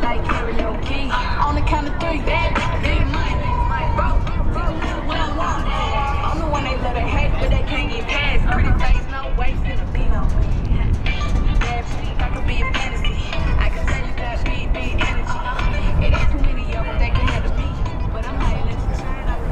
like karaoke. On the count of three, bad big money. I'm the one they love, they hate, but they can't get past. Pretty face, no waist, and a big on me. Bad freak, I could be a fantasy. I can tell you got big, big energy. It ain't too many of them, they can handle me. But I'm not let you try it out.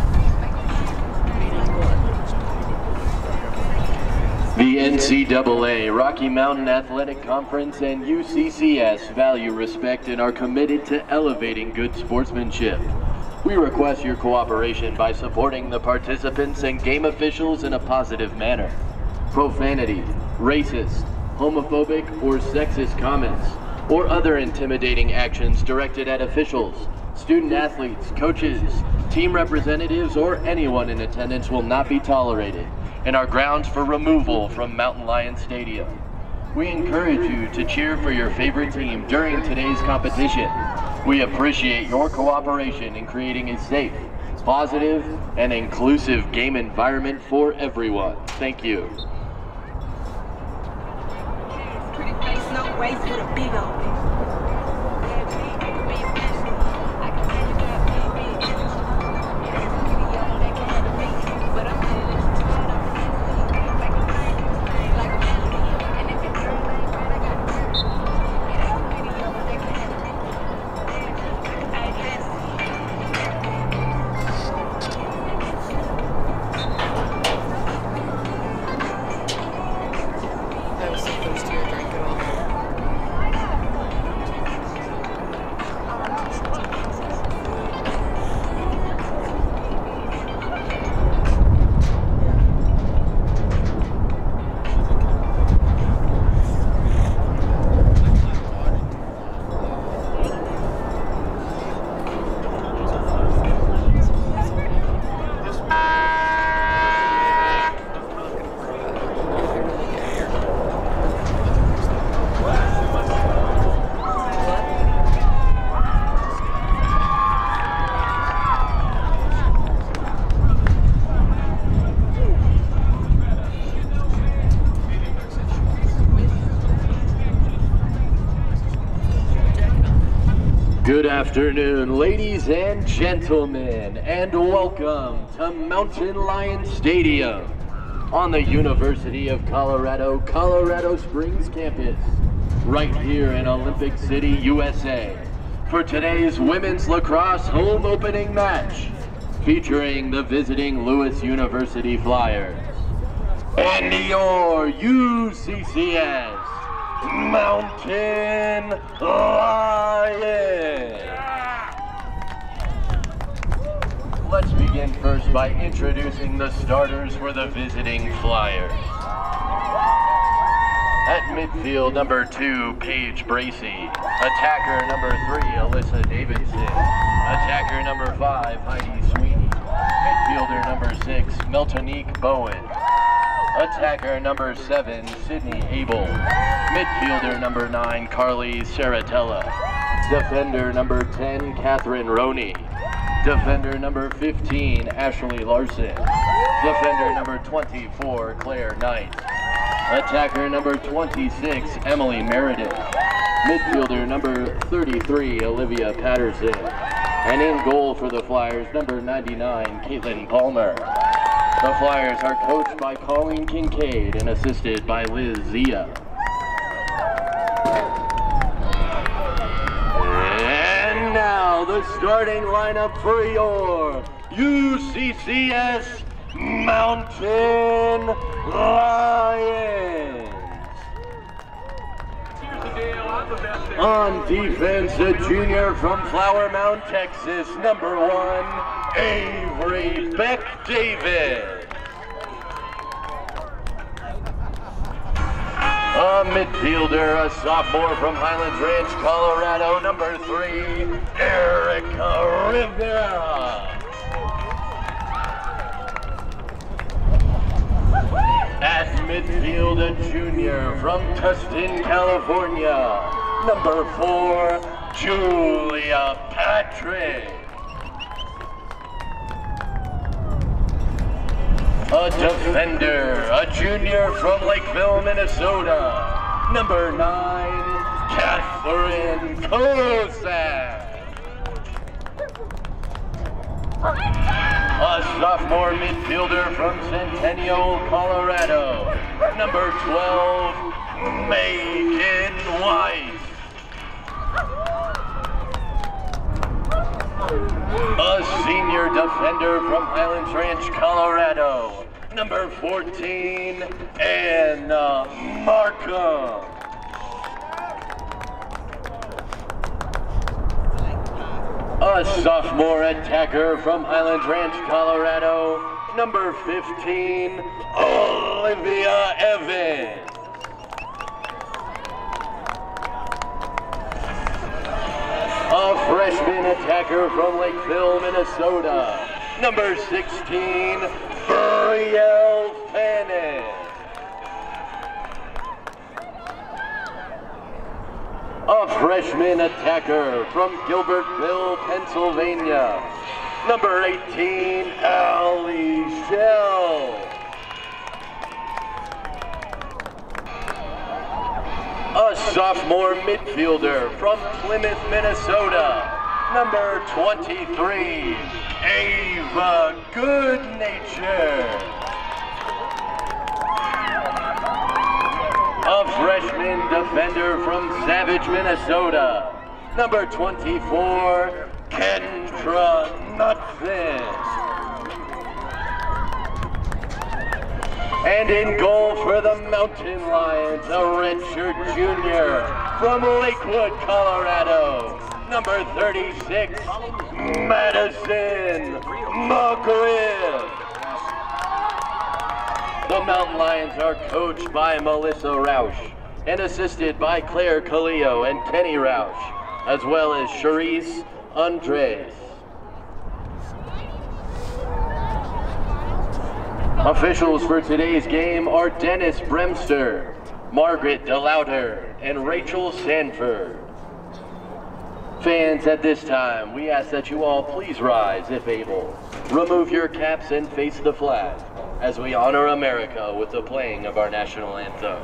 The NCAA, Rocky Mountain Athletic Conference, and UCCS value respect and are committed to elevating good sportsmanship. We request your cooperation by supporting the participants and game officials in a positive manner. Profanity, racist, homophobic, or sexist comments, or other intimidating actions directed at officials, student athletes, coaches, team representatives, or anyone in attendance will not be tolerated and are grounds for removal from Mountain Lion Stadium. We encourage you to cheer for your favorite team during today's competition. We appreciate your cooperation in creating a safe, positive, and inclusive game environment for everyone. Thank you. Pretty face, no waist, with a big on me. Good afternoon, ladies and gentlemen, and welcome to Mountain Lion Stadium on the University of Colorado, Colorado Springs campus, right here in Olympic City, USA, for today's women's lacrosse home opening match, featuring the visiting Lewis University Flyers and your UCCS Mountain Lions. Let's begin first by introducing the starters for the visiting Flyers. At midfield, number 2, Paige Bracey. Attacker number 3, Alyssa Davidson. Attacker number 5, Heidi Sweeney. Midfielder number 6, Meltonique Bowen. Attacker number 7, Sydney Abel. Midfielder number 9, Carly Saratella. Defender number 10, Catherine Roney. Defender number 15, Ashley Larson. Defender number 24, Claire Knight. Attacker number 26, Emily Meredith. Midfielder number 33, Olivia Patterson. And in goal for the Flyers, number 99, Caitlin Palmer. The Flyers are coached by Colleen Kincaid and assisted by Liz Zia. And now the starting lineup for your UCCS Mountain Lions. On defense, a junior from Flower Mound, Texas, number 1, Avery Beck David. A midfielder, a sophomore from Highlands Ranch, Colorado, number 3, Erica Rivera. At midfield, a junior from Tustin, California, number 4, Julia Patrick. A defender, a junior from Lakeville, Minnesota, number 9, Catherine Kosak. A sophomore midfielder from Centennial, Colorado, number 12, Megan Weiss. A senior defender from Highlands Ranch, Colorado, number 14, Anna Markham. A sophomore attacker from Highlands Ranch, Colorado, number 15, Olivia Evans. A freshman attacker from Lakeville, Minnesota, number 16, Brielle Fannin. A freshman attacker from Gilbertville, Pennsylvania, number 18, Allie Shell. A sophomore midfielder from Plymouth, Minnesota, number 23, Ava Goodnature. A freshman defender from Savage, Minnesota, number 24, Kendra Knudsen. And in goal for the Mountain Lions, a redshirt junior from Lakewood, Colorado, number 36, Madison McGriff. The Mountain Lions are coached by Melissa Roush and assisted by Claire Calillo and Kenny Roush, as well as Charisse Andres. Officials for today's game are Dennis Bremster, Margaret DeLauder, and Rachel Sanford. Fans, at this time, we ask that you all please rise if able. Remove your caps and face the flag as we honor America with the playing of our national anthem.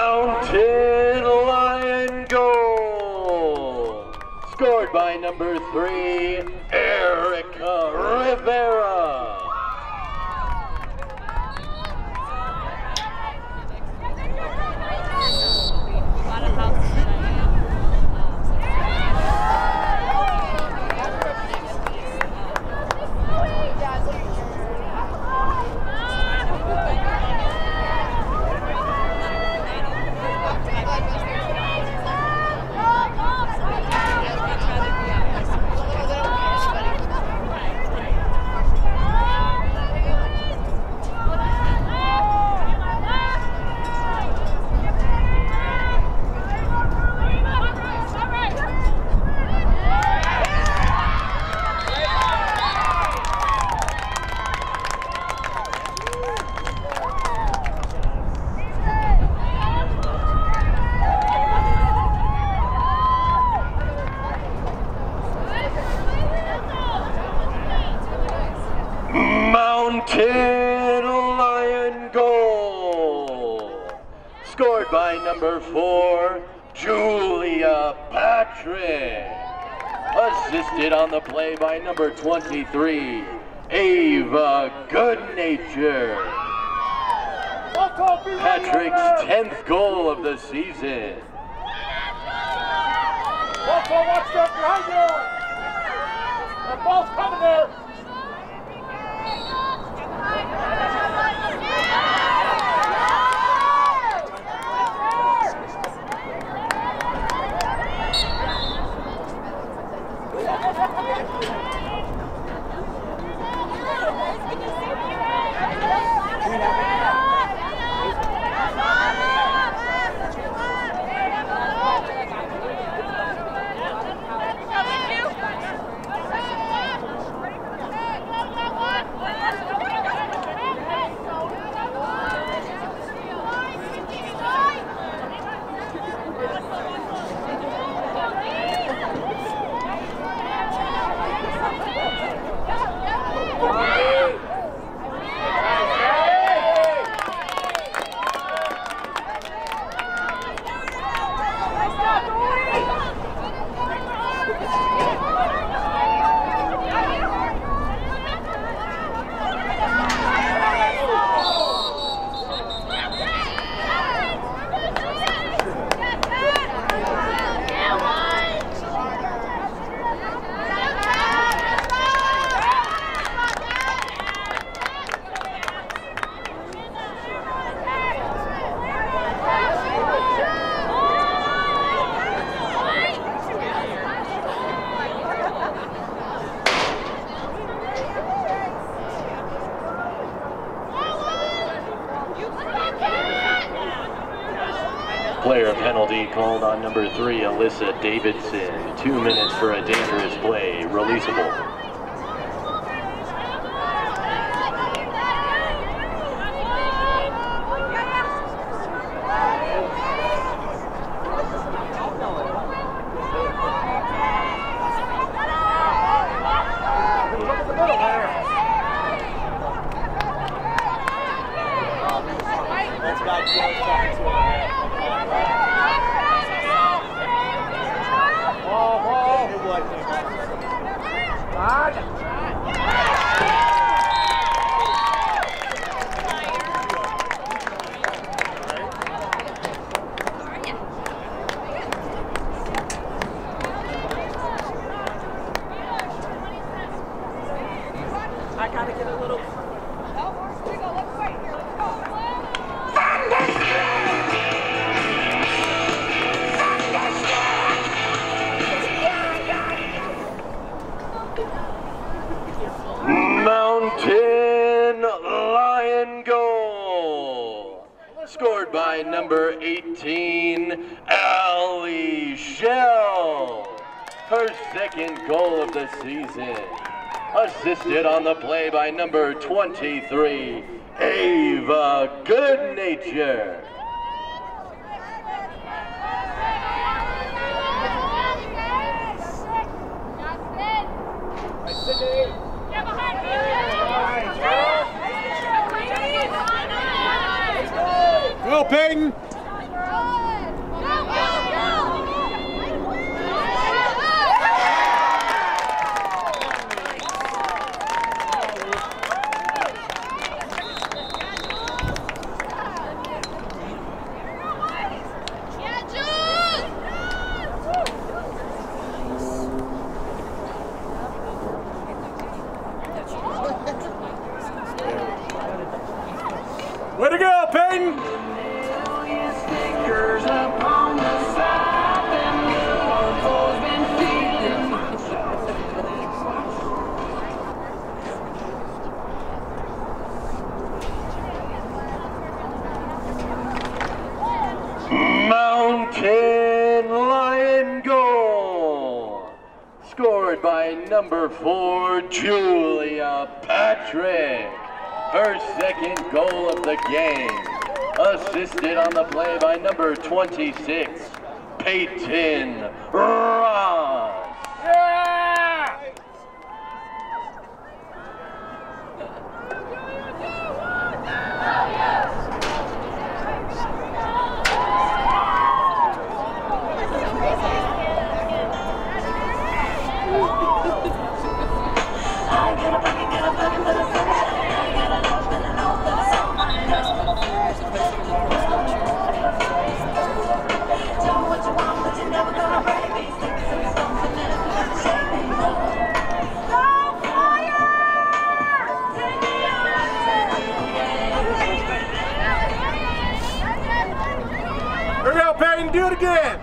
Mountain Lion goal, scored by number 3, Erica Rivera. Mountain Lion goal, scored by number 4, Julia Patrick. Assisted on the play by number 23, Ava Goodnature. Patrick's 10th goal of the season. Watch out behind you! The ball's coming there! Player penalty called on number 3, Alyssa Davidson. 2 minutes for a dangerous play, releasable. I gotta get a little. Mountain Lion goal, scored by number 18, Allie Shell. Her 2nd goal of the season. Assisted on the play by number 23, Ava Goodnature. Go, Peyton! Mountain Lion goal, scored by number 4, Julia Patrick. Her second goal of the game, assisted on the play by number 26, Peyton Ross. Here we go, Peyton, do it again.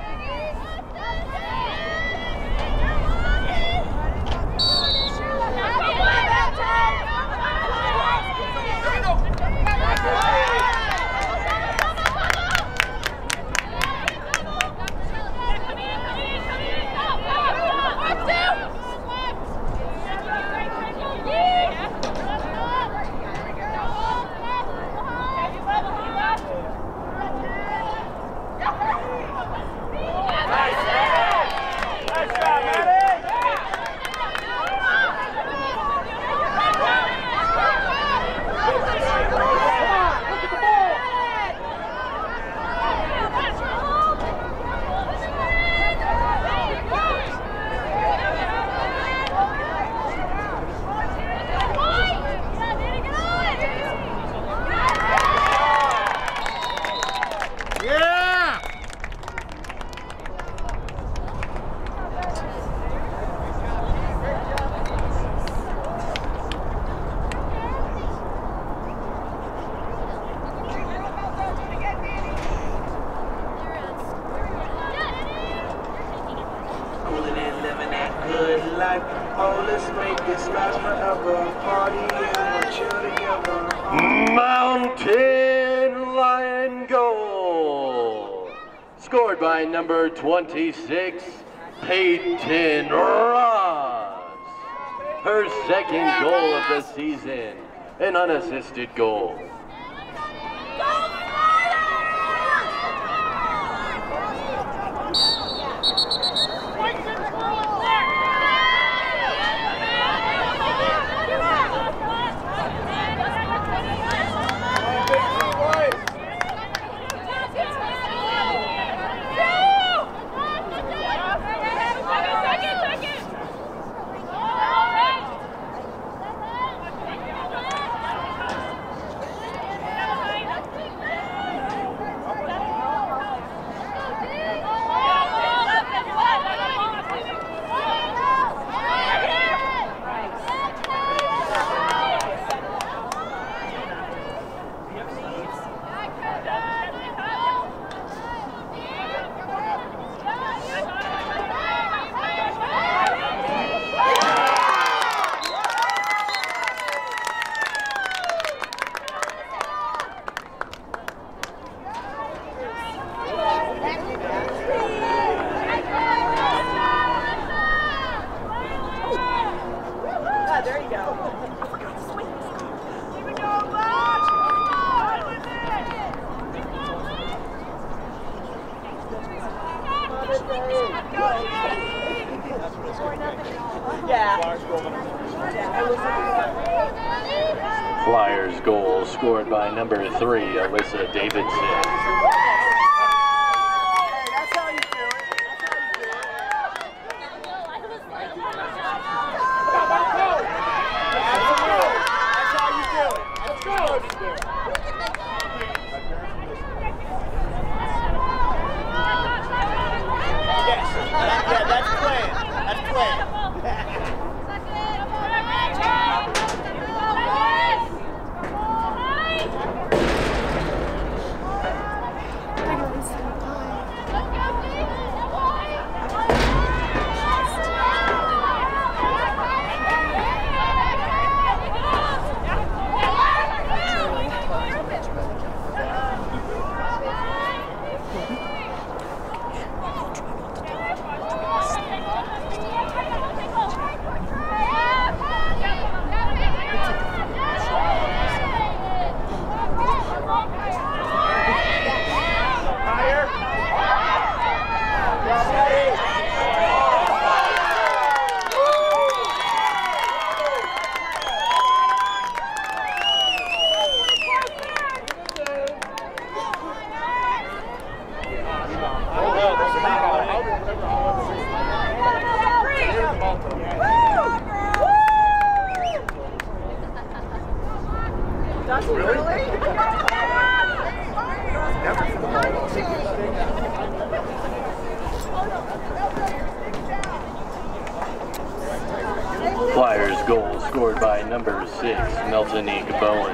Mountain Lion goal, scored by number 26, Peyton Ross. Her second goal of the season, an unassisted goal. Flyers goal scored by number 3, Alyssa Davidson. Does he really? Flyers goal scored by number 6, Meltonique Bowen.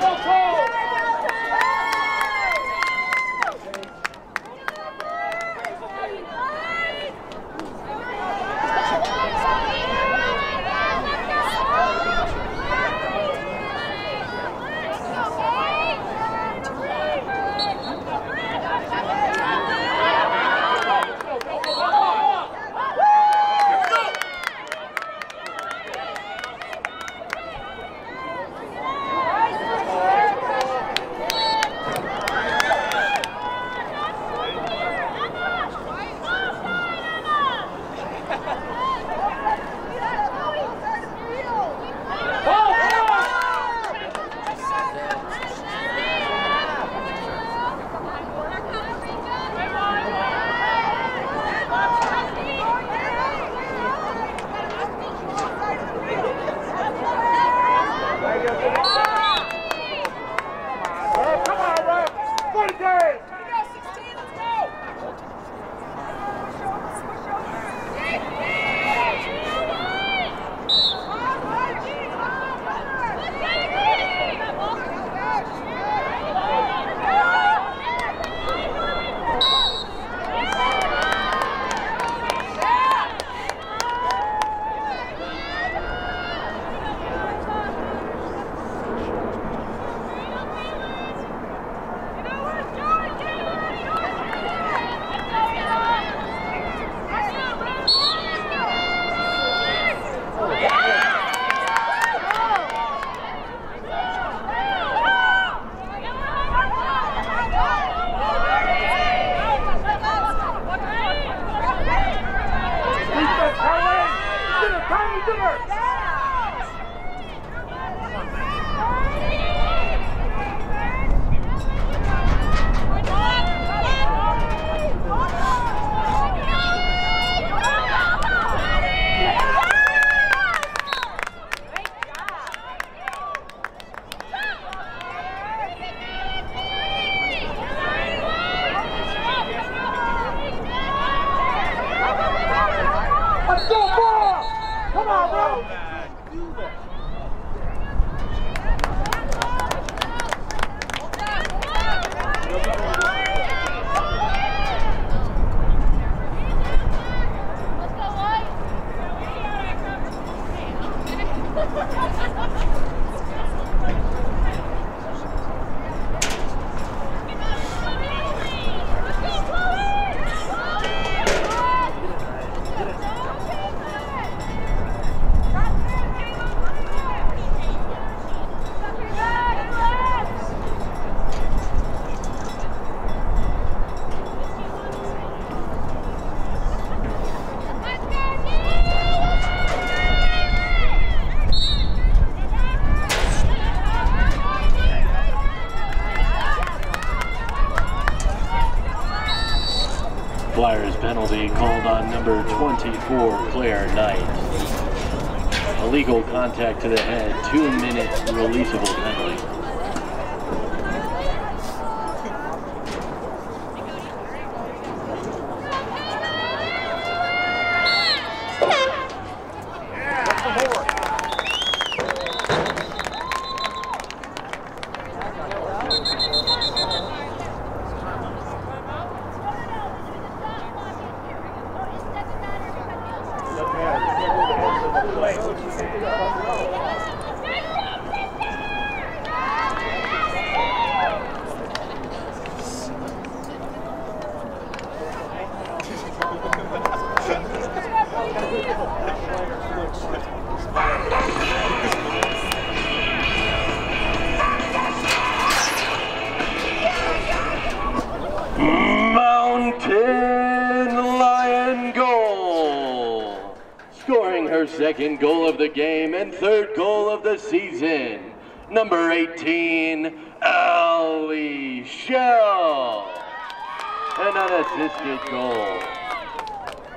Flyers penalty called on number 24, Claire Knight. Illegal contact to the head, 2-minute releasable penalty. Mountain Lion goal! Scoring her second goal of the game and third goal of the season, number 18, Ali Shell. An unassisted goal.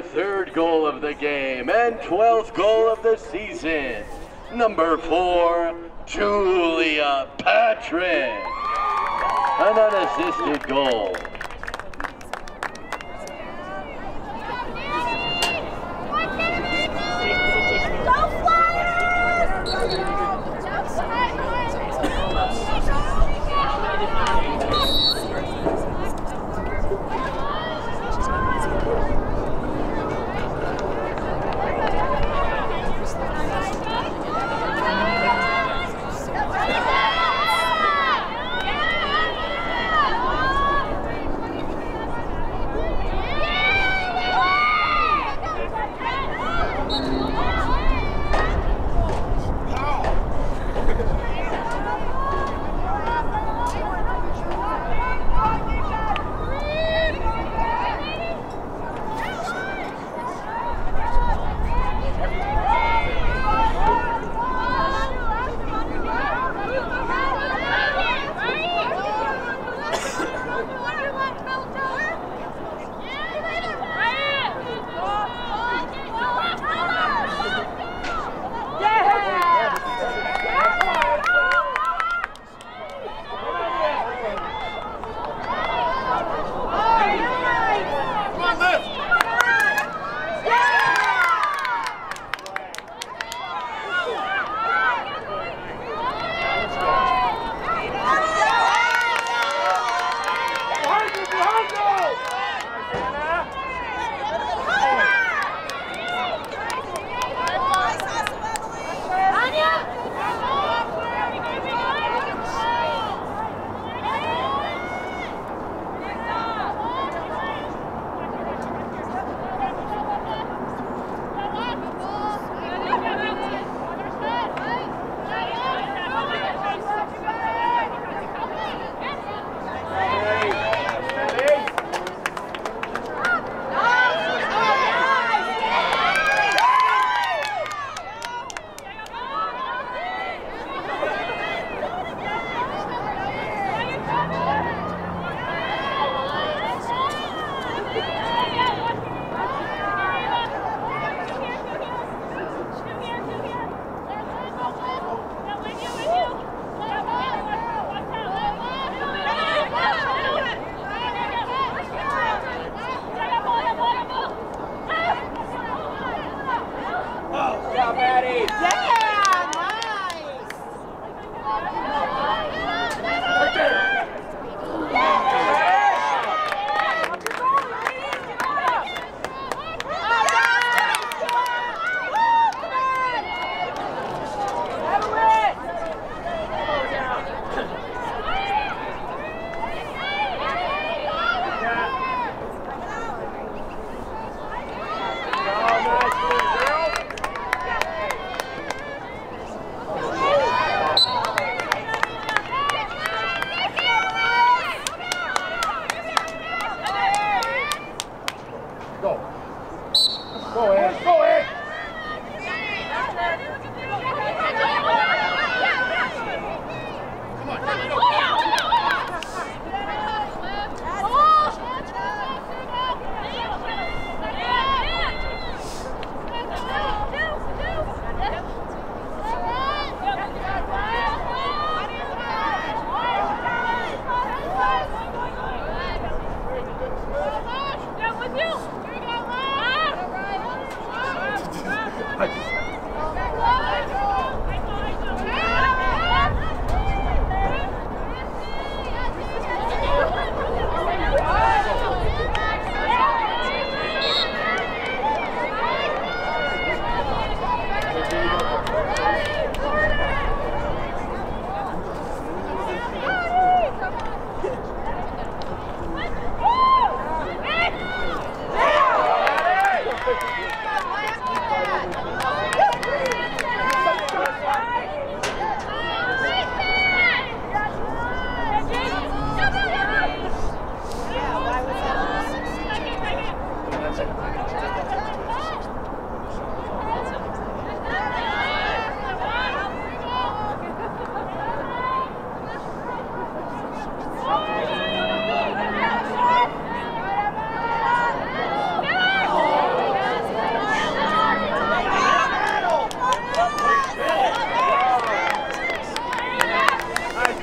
third goal of the game and 12th goal of the season. Number 4, Julia Patrick. An unassisted goal.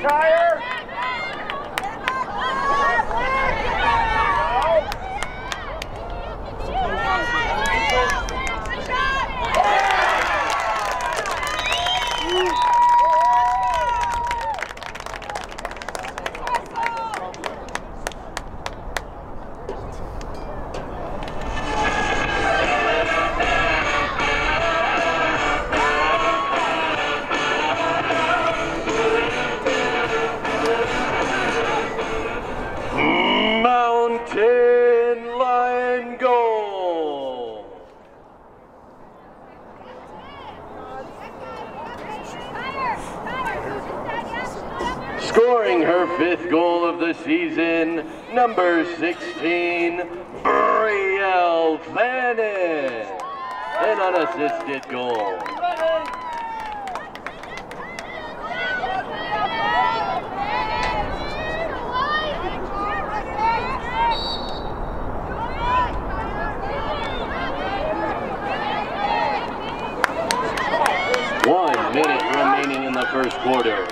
Tire. Mountain Lion goal. Scoring her 5th goal of the season, number 16, Brielle Fannin. An unassisted goal. One minute remaining in the first quarter.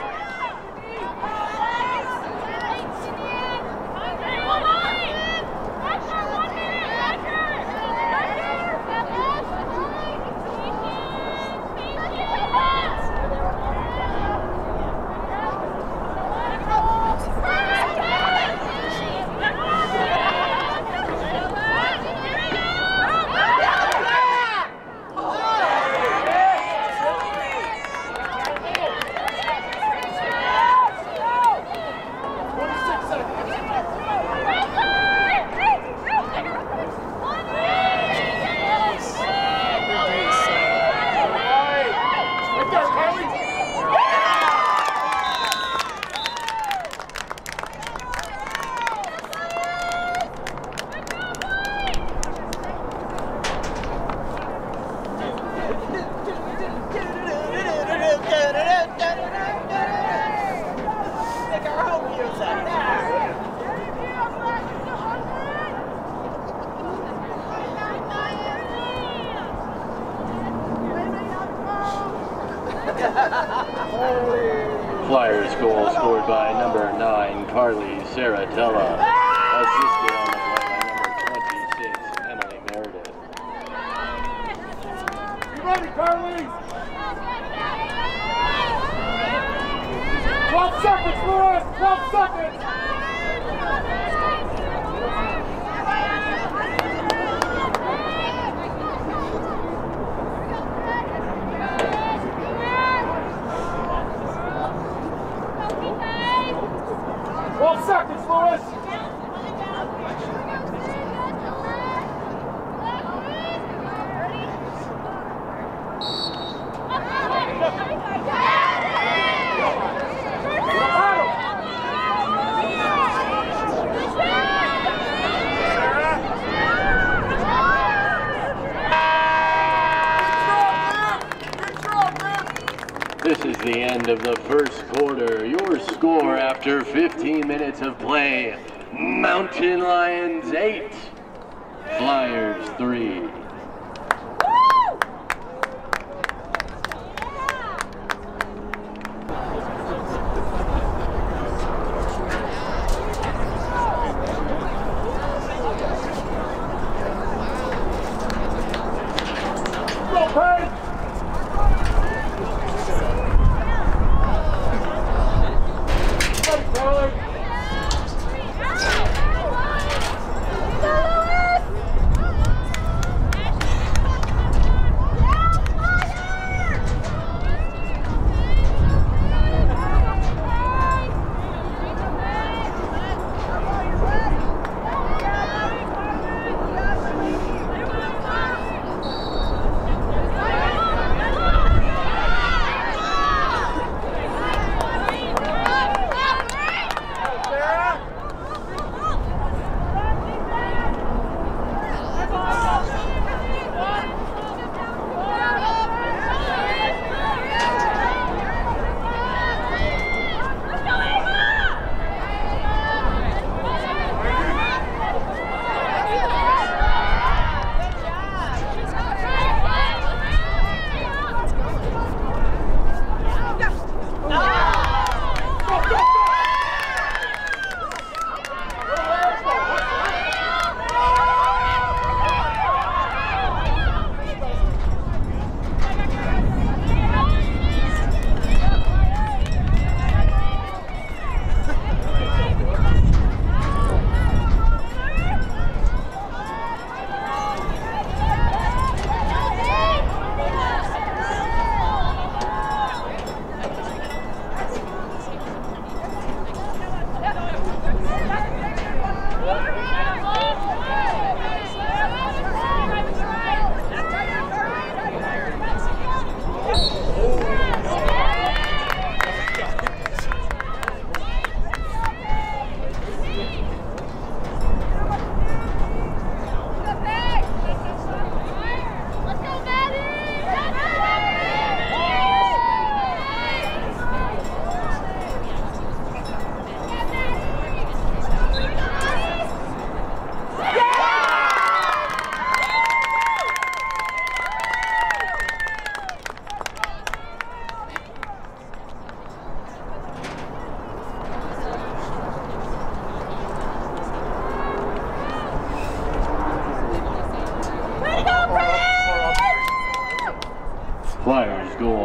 Flyers goal scored by number 9, Carly Saratella. Assisted on the play by number 26, Emily Meredith. You ready, Carly? 12 seconds, Lewis! 12 seconds! Seconds, Lewis! This is the end of the first quarter. Your score after 15 minutes of play, Mountain Lions 8, Flyers 3.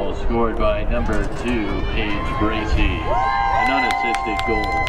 goal scored by number 2, Paige Bracey. An unassisted goal.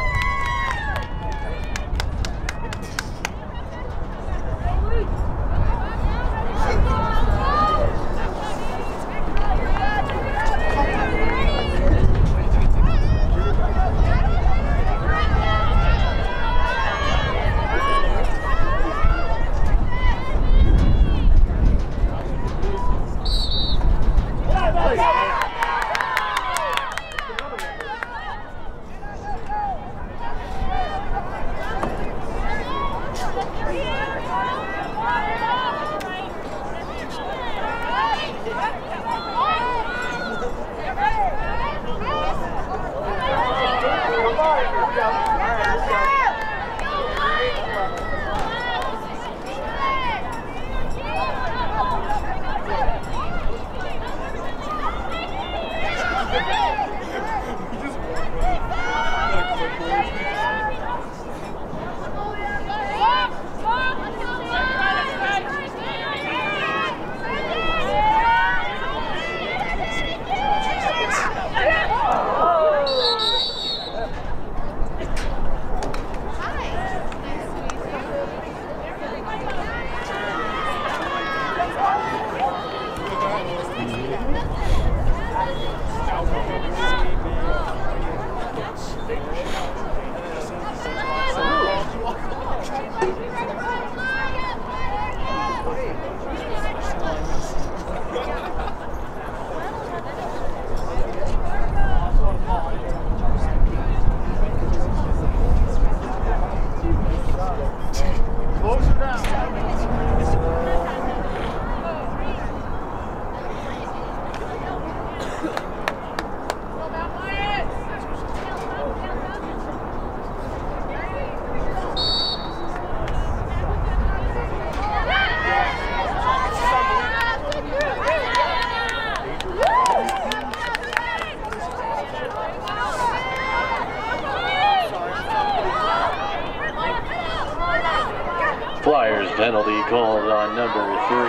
Flyers penalty called on number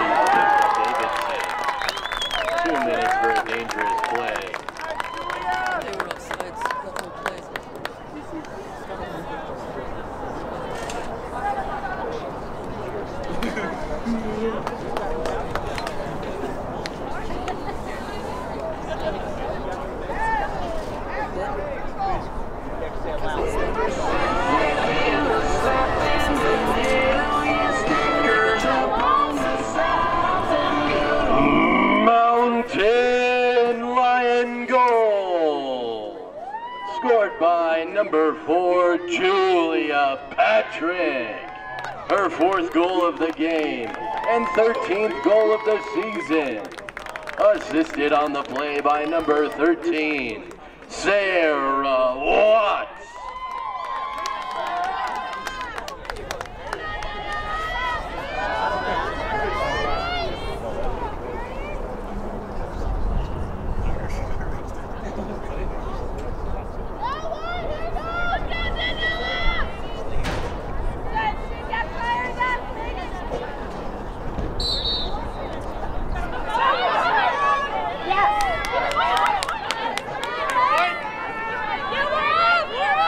3, Davidson. 2 minutes for a dangerous play. They were offsides the whole play. Mountain Lion goal! Scored by number 4, Julia Patrick. Her 4th goal of the game and 13th goal of the season. Assisted on the play by number 13, Sarah Watts. Yes!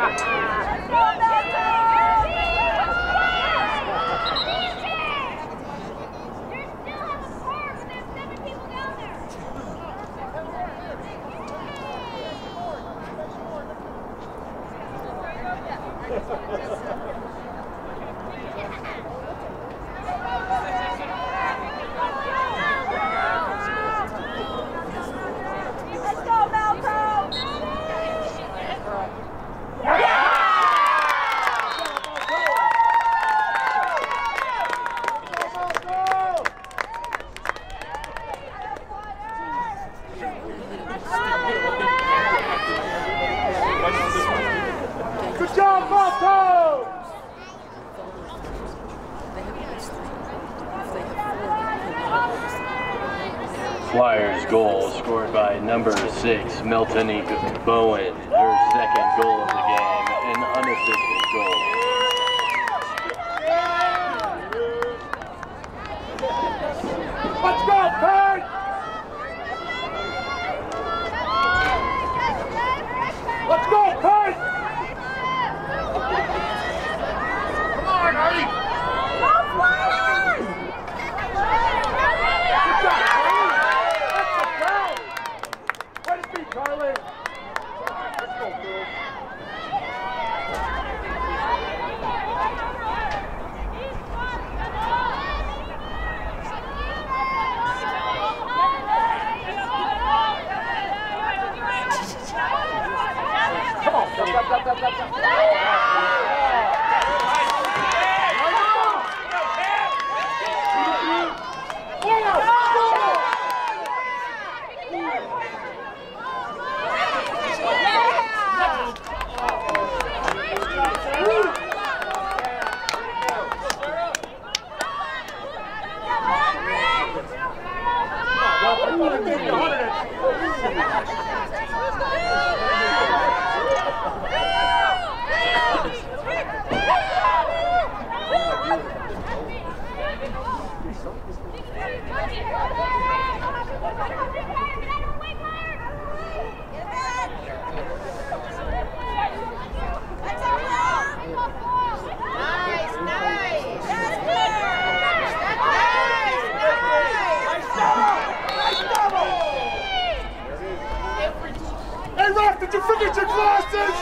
Good job, Malto! Flyers goal scored by number 6, Meltonique Bowen, her second goal of the game, an unassisted goal. Let's go, Pete! Let's go, Pete! Come on, Artie! Charlie! Let's go, girls. Come on, go. Hey, Rock, did you forget your glasses?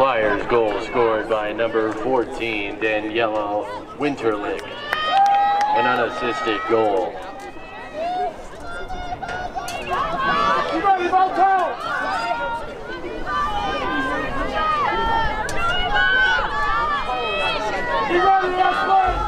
Flyers goal scored by number 14, Daniela Winterlich. An unassisted goal. You ready, Volto? You ready, Ashley?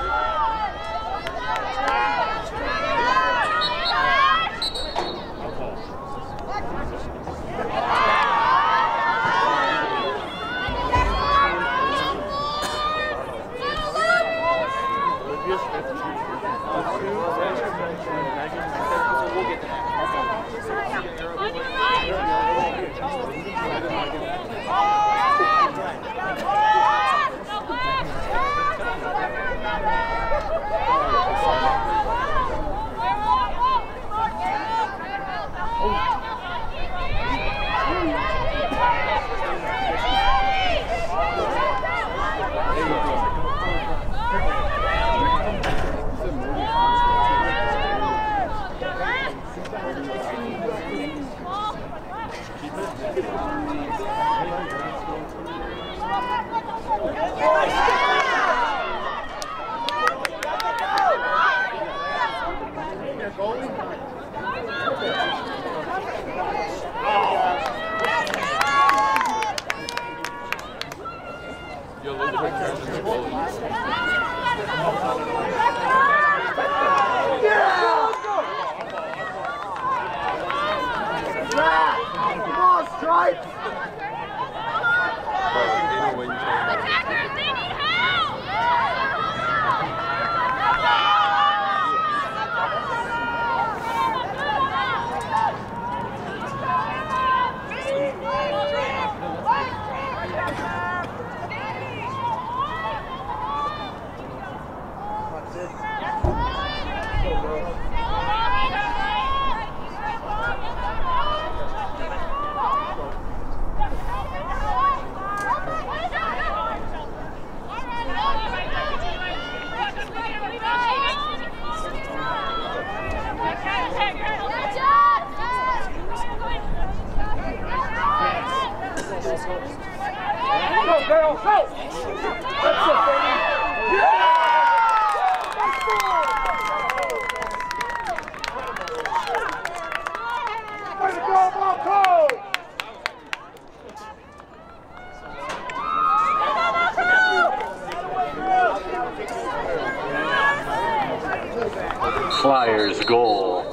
Flyers goal.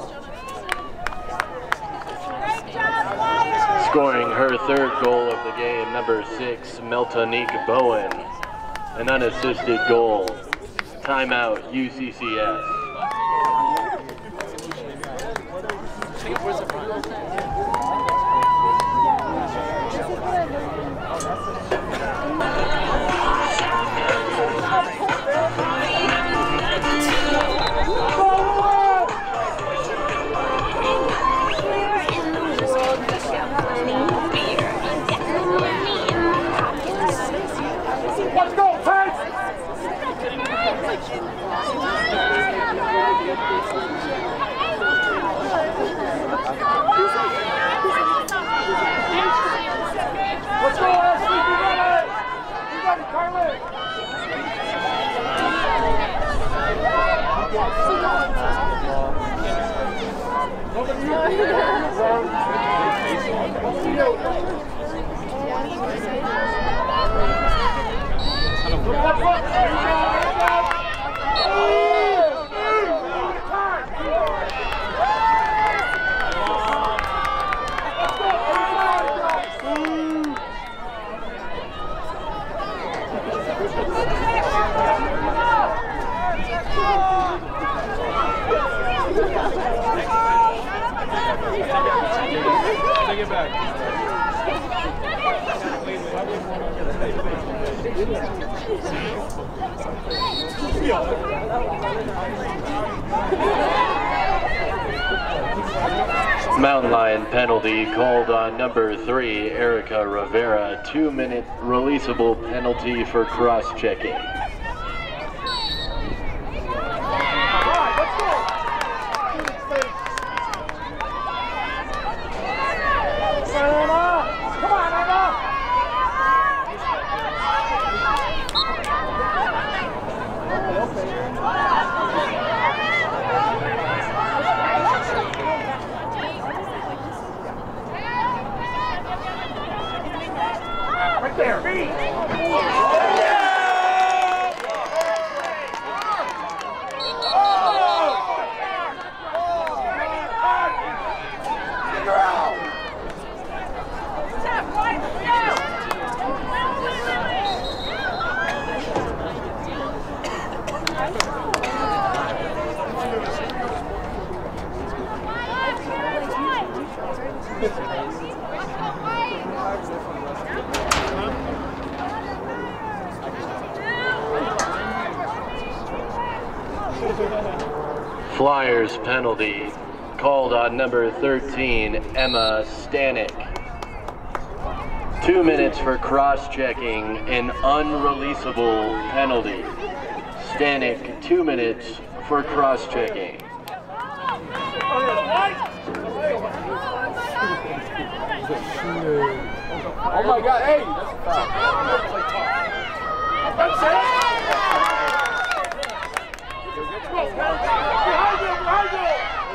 Scoring her third goal of the game, number 6, Meltonique Bowen. An unassisted goal. Timeout, UCCS. Let's go, Pence! Let's go, Ashley, you ready? You ready, Carly? Take it back. Mountain Lion penalty called on number 3, Erica Rivera. 2-minute releasable penalty for cross-checking. there. Flyers penalty called on number 13, Emma Stanek. 2 minutes for cross-checking, an unreleasable penalty. Stanek, 2 minutes for cross-checking. Oh my God, hey! That's it! Behind you, behind you!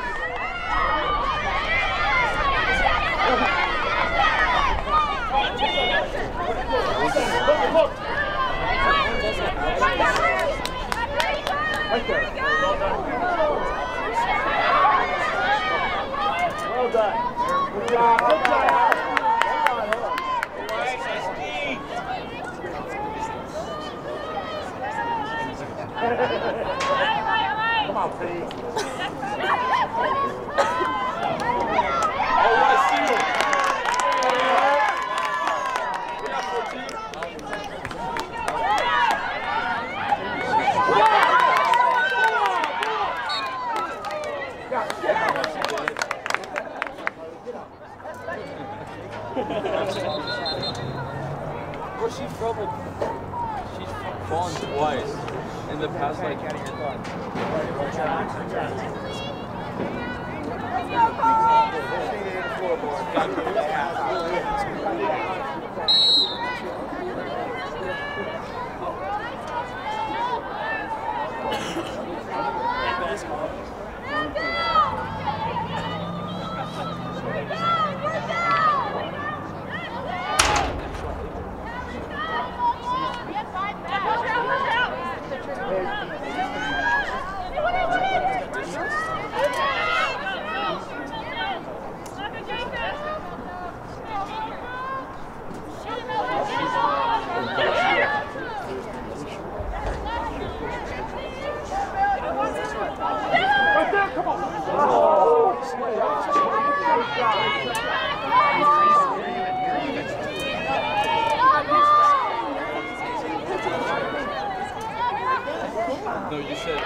Look! Right there. Well done. Good job. Good job. Come on, please. Oh, I see you. Well, she's troubled. She's fallen twice in the past, like. No, you said.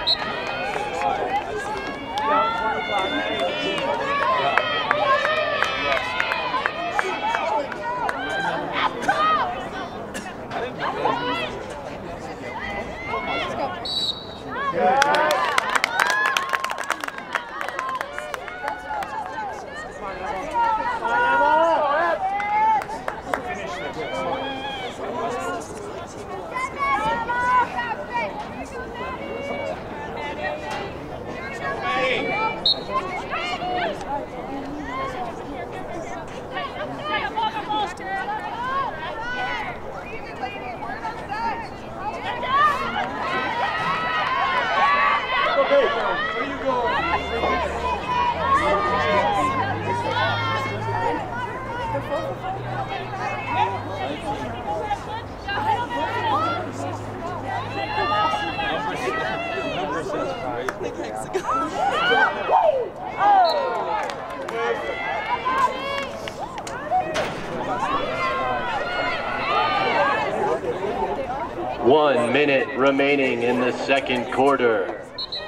One minute remaining in the second quarter.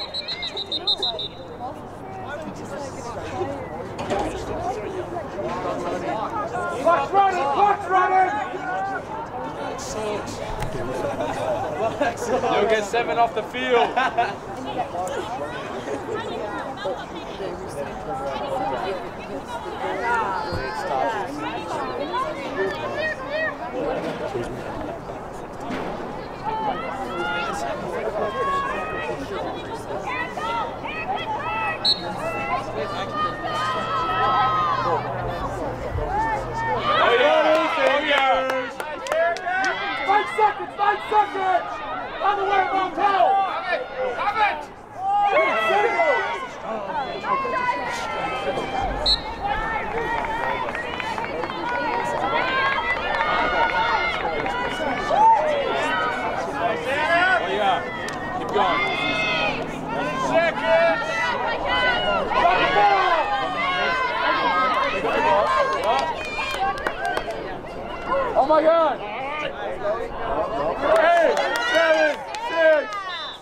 Clock's running! Clock's running! You'll get 7 off the field. seconds, 9 seconds! On the way, Mount Hill! Have it! Oh yeah, keep going. Seconds! Oh my God! 8, 7, 6.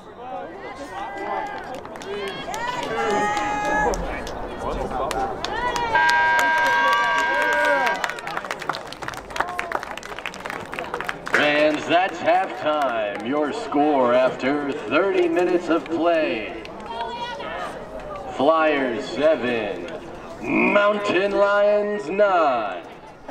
Fans, that's halftime. Your score after 30 minutes of play. Flyers 7, Mountain Lions 9.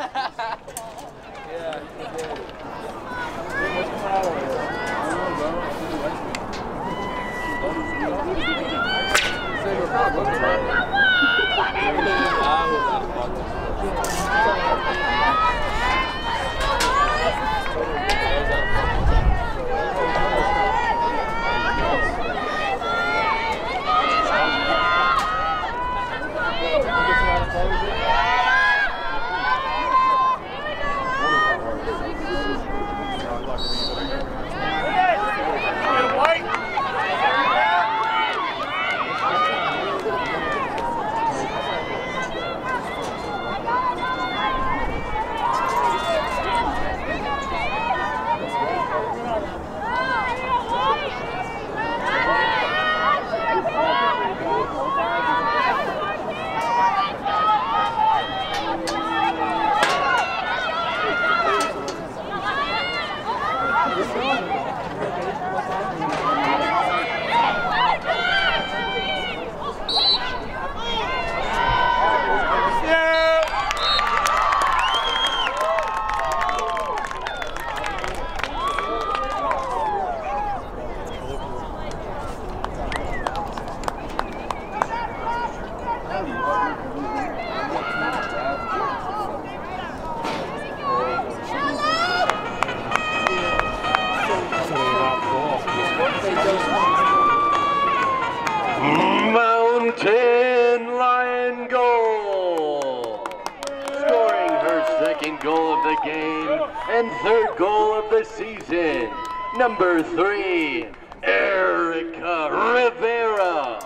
Mountain Lion goal! Scoring her second goal of the game and third goal of the season. Number 3, Erica Rivera.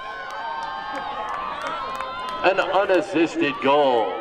An unassisted goal.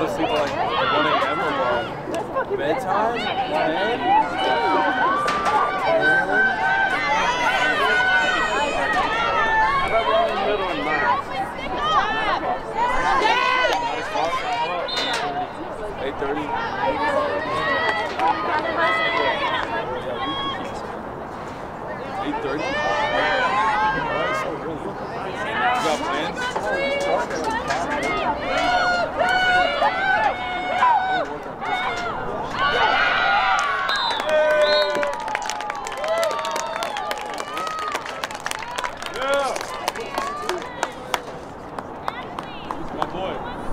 to sleep at like 1 a.m. or what? Bedtime? 10? How about one in the middle and 9? 8:30? 8:30? Why so early? You got plans? My boy.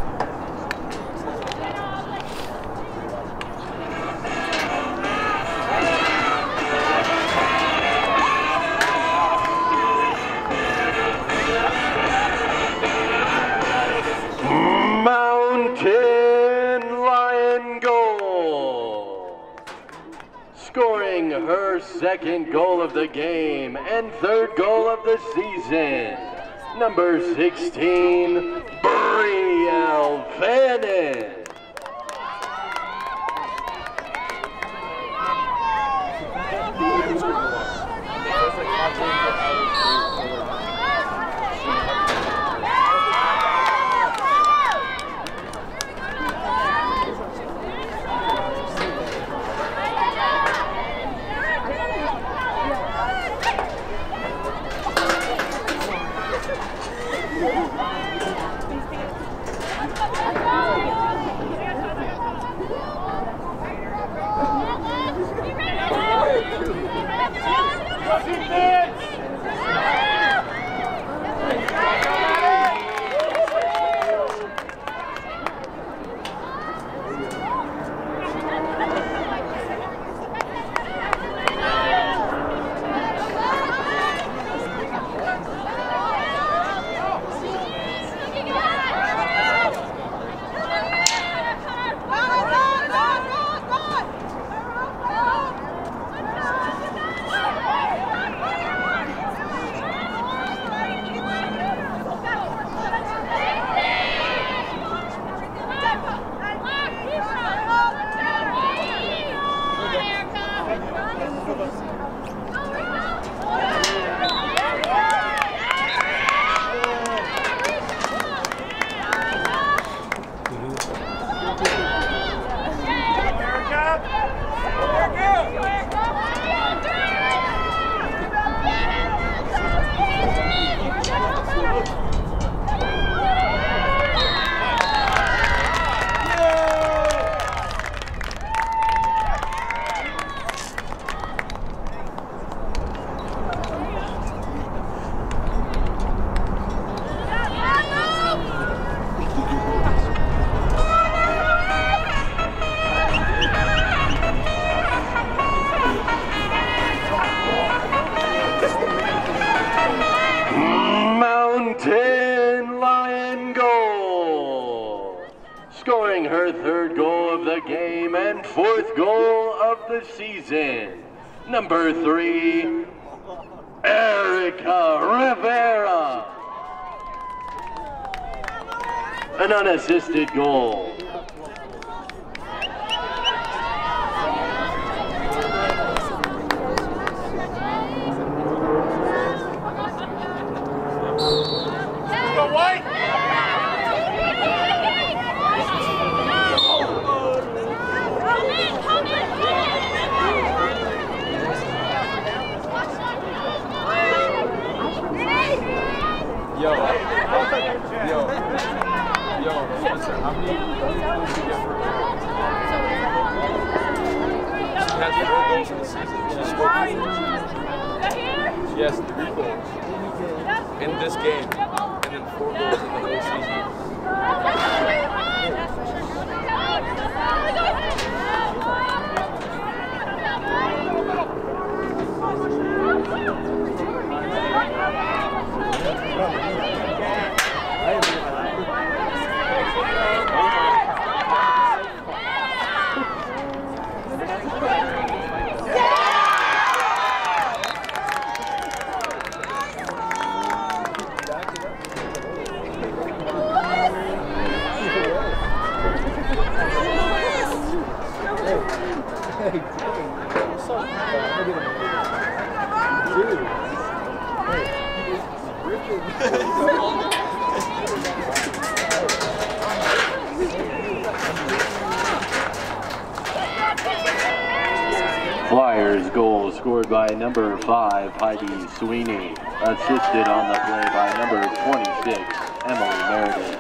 Mountain Lion goal. Scoring her second goal of the game and third goal of the season. Number 16, Brielle Fannin. Mountain Lion goal. Scoring her third goal of the game and fourth goal of the season. Number 3, Erica Rivera. An unassisted goal. Yo, Spencer, how many goals did you get for her? She has 4 goals in the season. She scored 3. She has 3 goals in this game, and then 4 goals in the whole season. Flyers goal scored by number 5, Heidi Sweeney. Assisted on the play by number 26, Emily Meredith.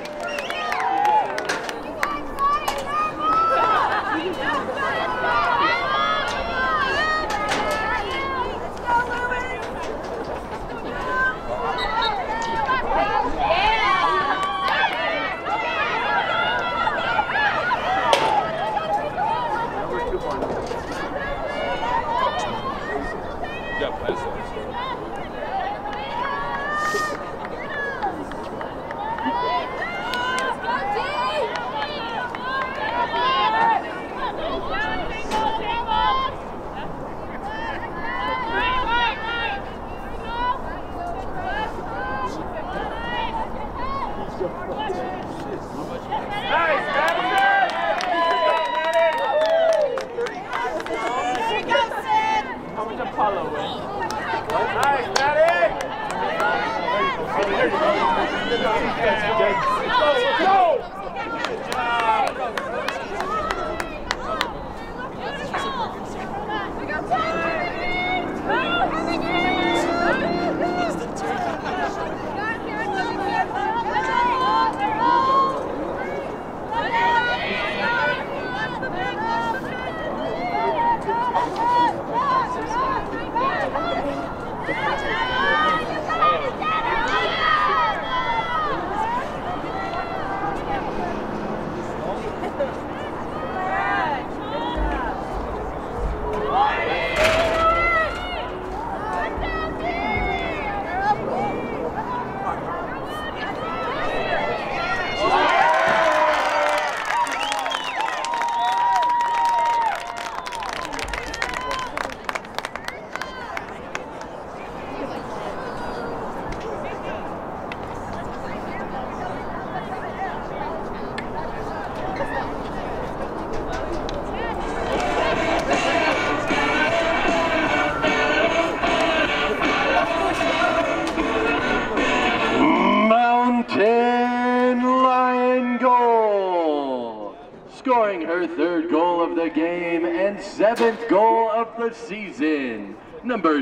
Scoring her 3rd goal of the game and 7th goal of the season, number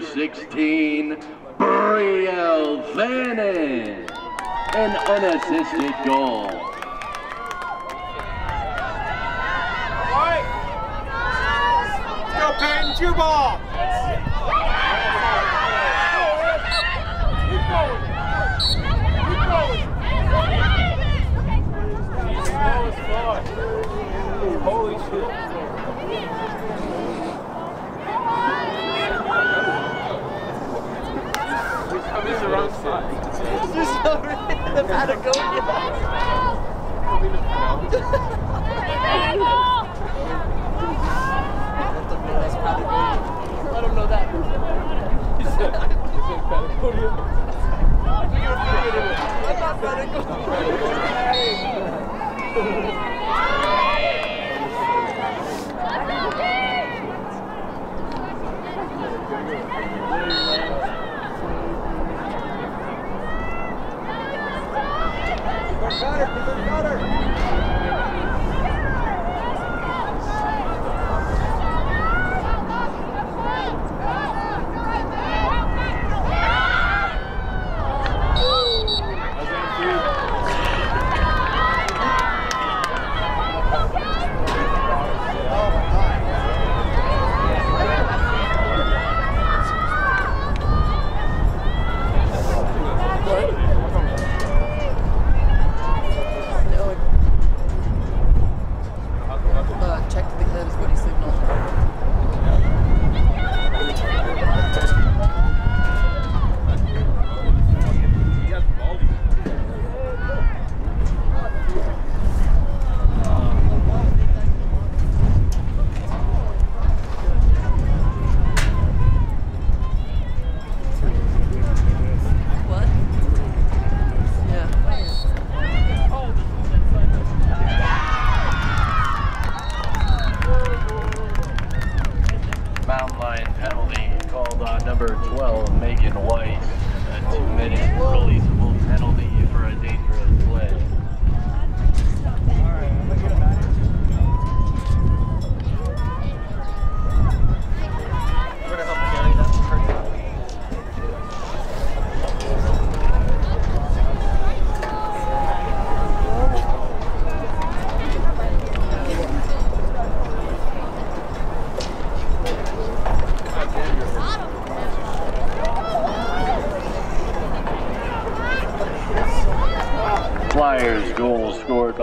16, Brielle Fannin, an unassisted goal. All right. Let's go, Peyton, it's your ball. Keep going. Keep going. Holy shit. I'm in the wrong side. There's no reason the Patagonia. Let him know that. He said Patagonia. I thought Patagonia.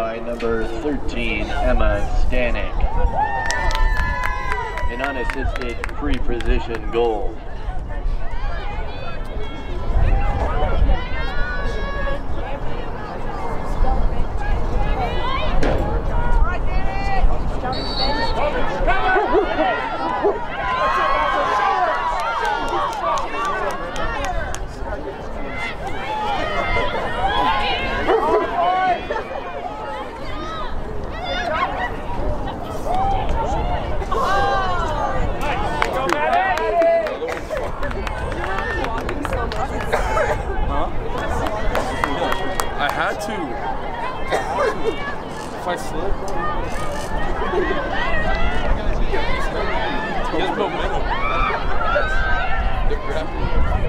by number 13, Emma Stanek. An unassisted free position goal. I had to. If I slip, he has momentum. They're grappling.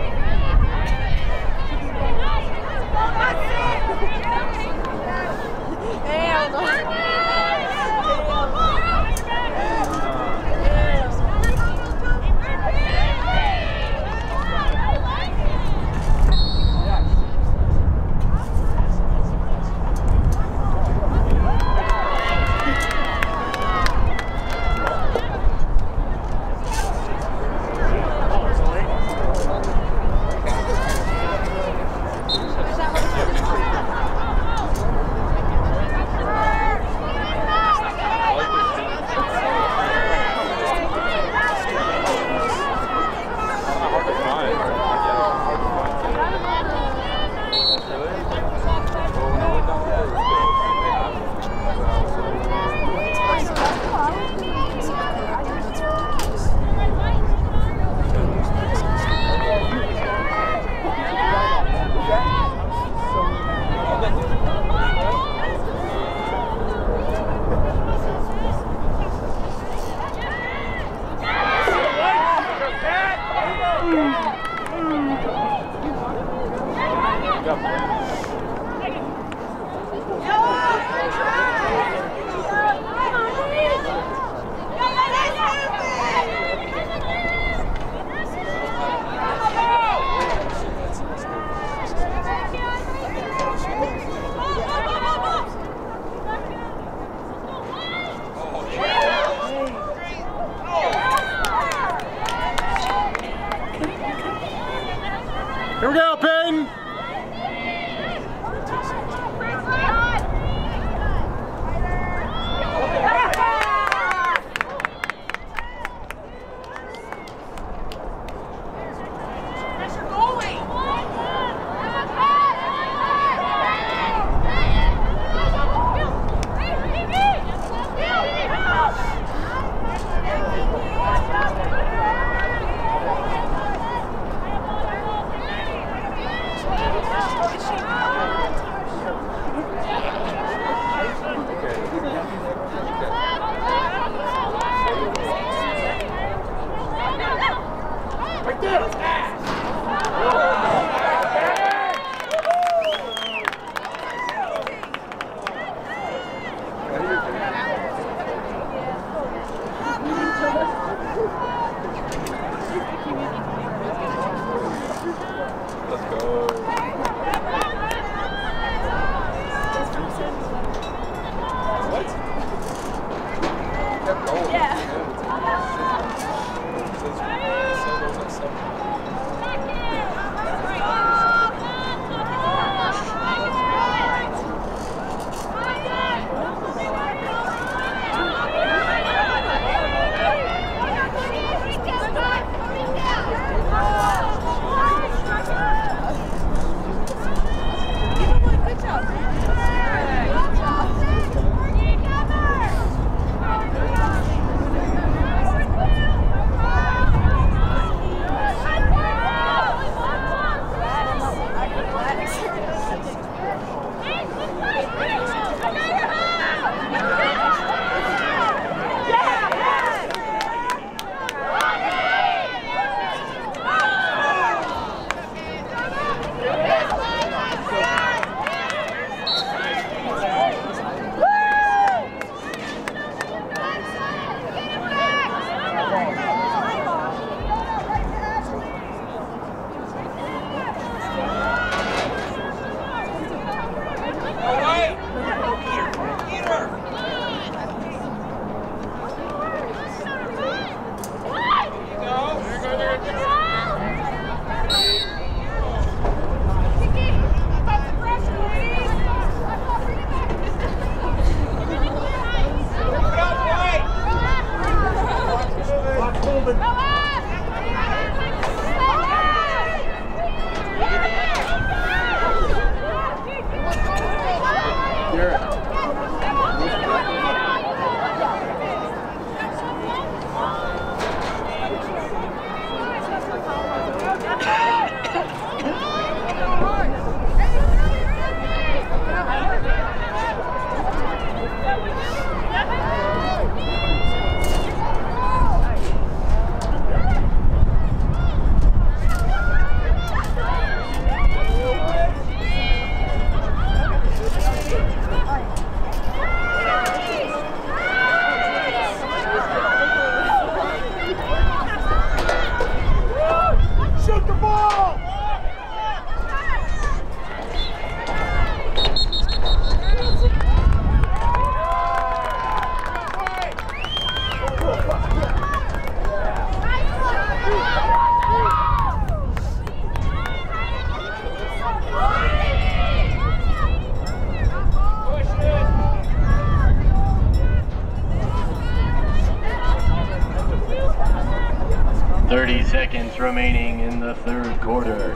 30 seconds remaining in the third quarter.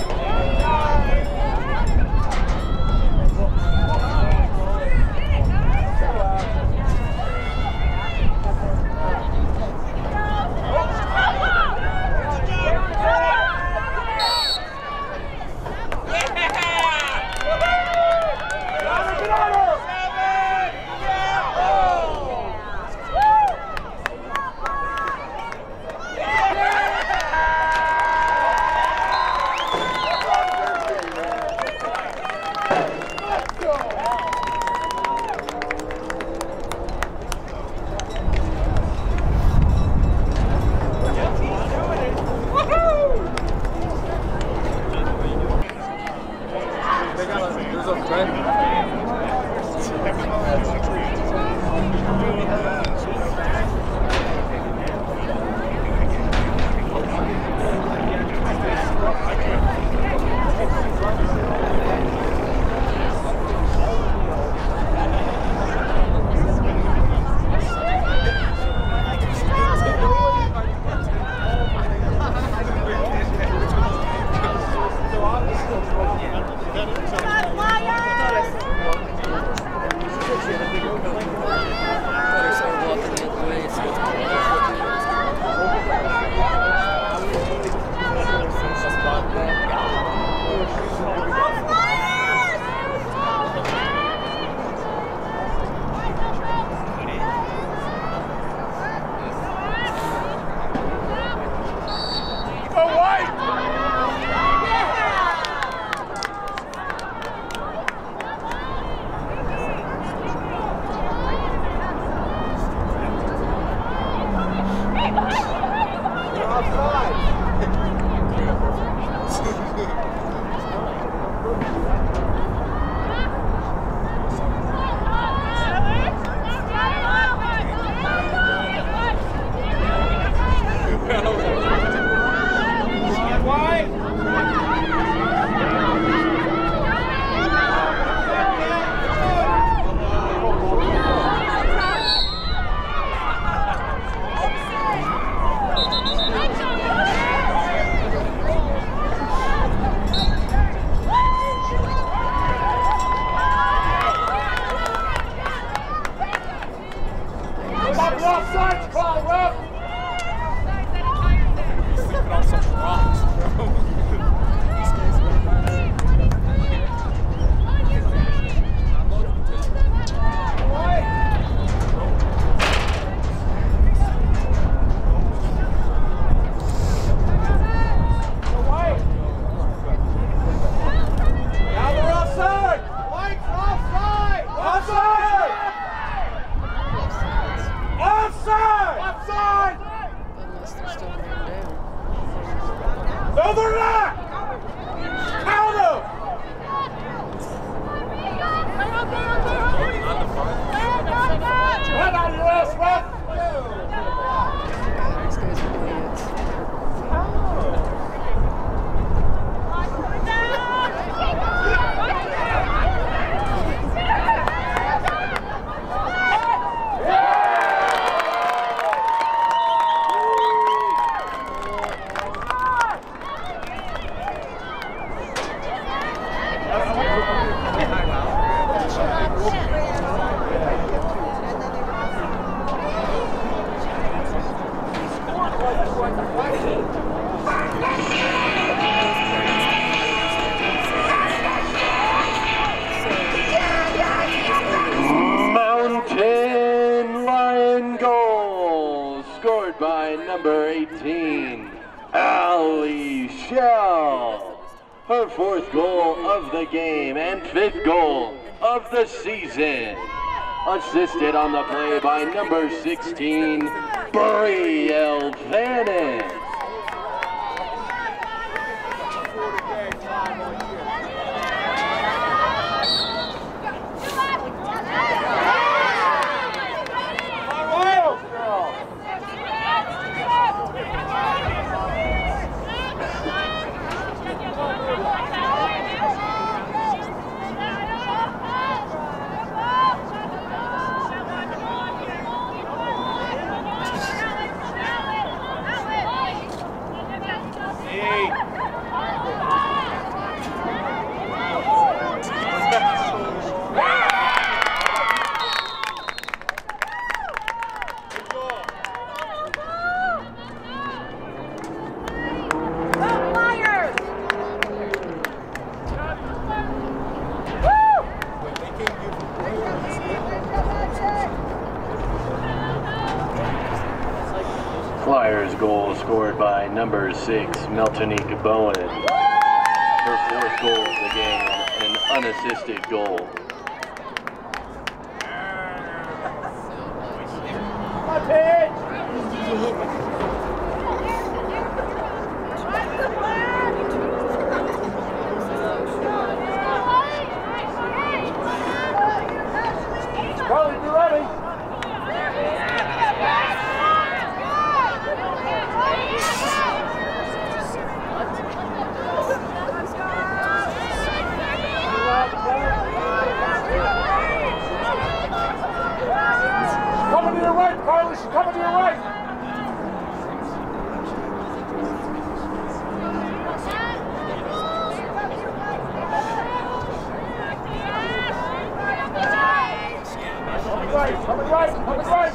Number 18, Ali Shell. Her fourth goal of the game and fifth goal of the season. Assisted on the play by number 16, Brie Elvanen. Flyers goal scored by number 6, Meltonique Bowen. Her 4th goal of the game, an unassisted goal. Carly, be ready. Coming to your right, Carly. She's coming to your right. Coming right, coming right.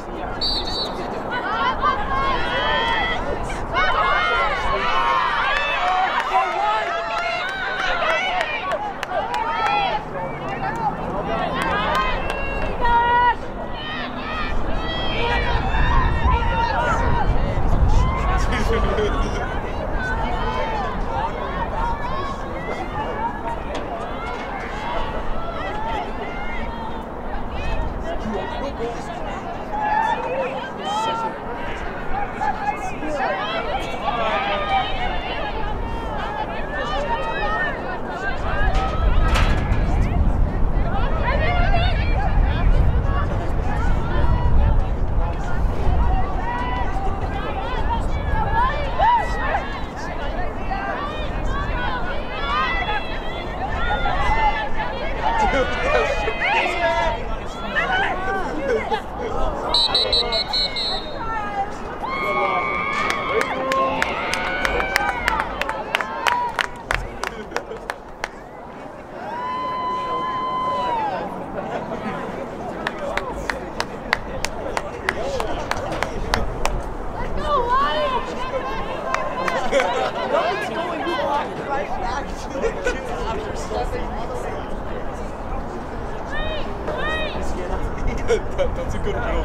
That's a good rule.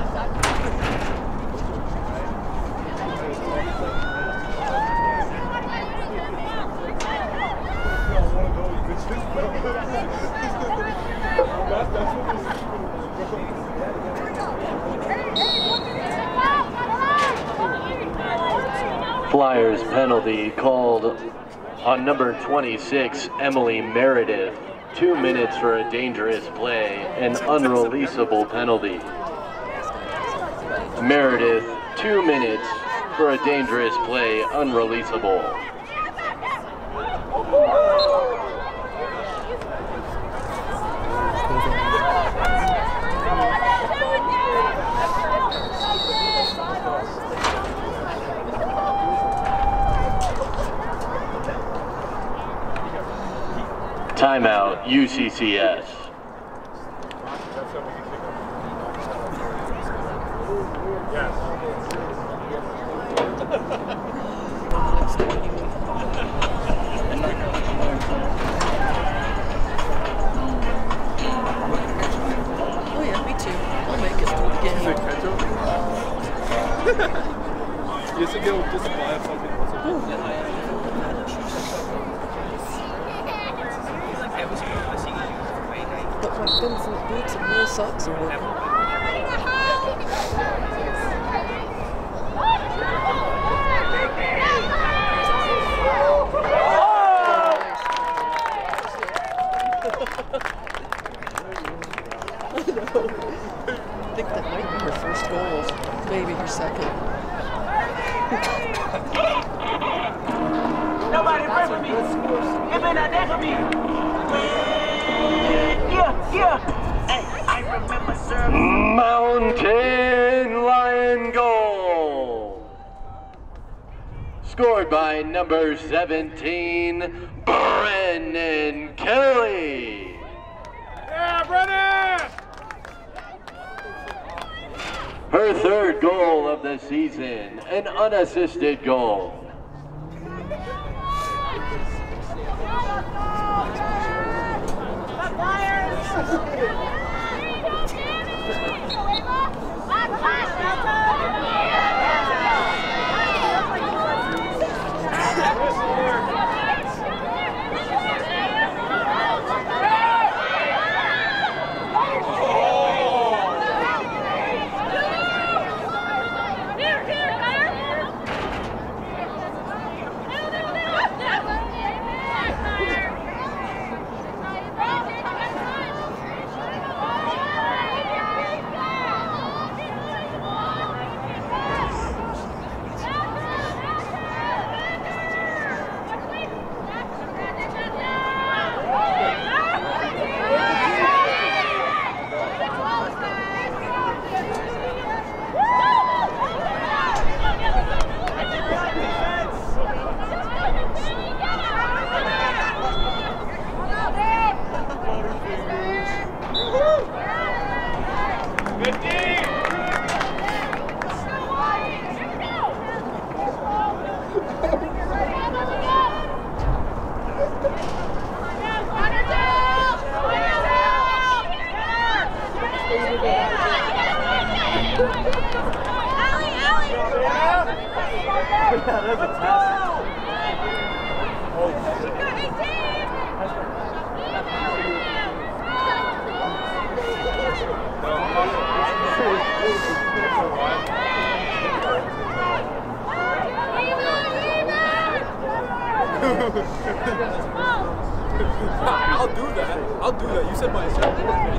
Flyers penalty called on number 26, Emily Meredith. 2 minutes for a dangerous play, an unreleasable penalty. Meredith, 2 minutes for a dangerous play, unreleasable. Timeout, UCCS. Yes. Oh yeah, me too. I'll make it through the game. Is it ketchup? Yes, it goes just buy a fucking. But my fins and boots and wool socks are working. I think that might be her first goal, maybe her second. Nobody pray for me. It may not there for me. Yeah. Hey, I remember serving. Mountain Lion goal. Scored by number 17, Brennan Kelly. Yeah, Brennan! Her 3rd goal of the season, an unassisted goal. I'll do that. I'll do that. You said myself.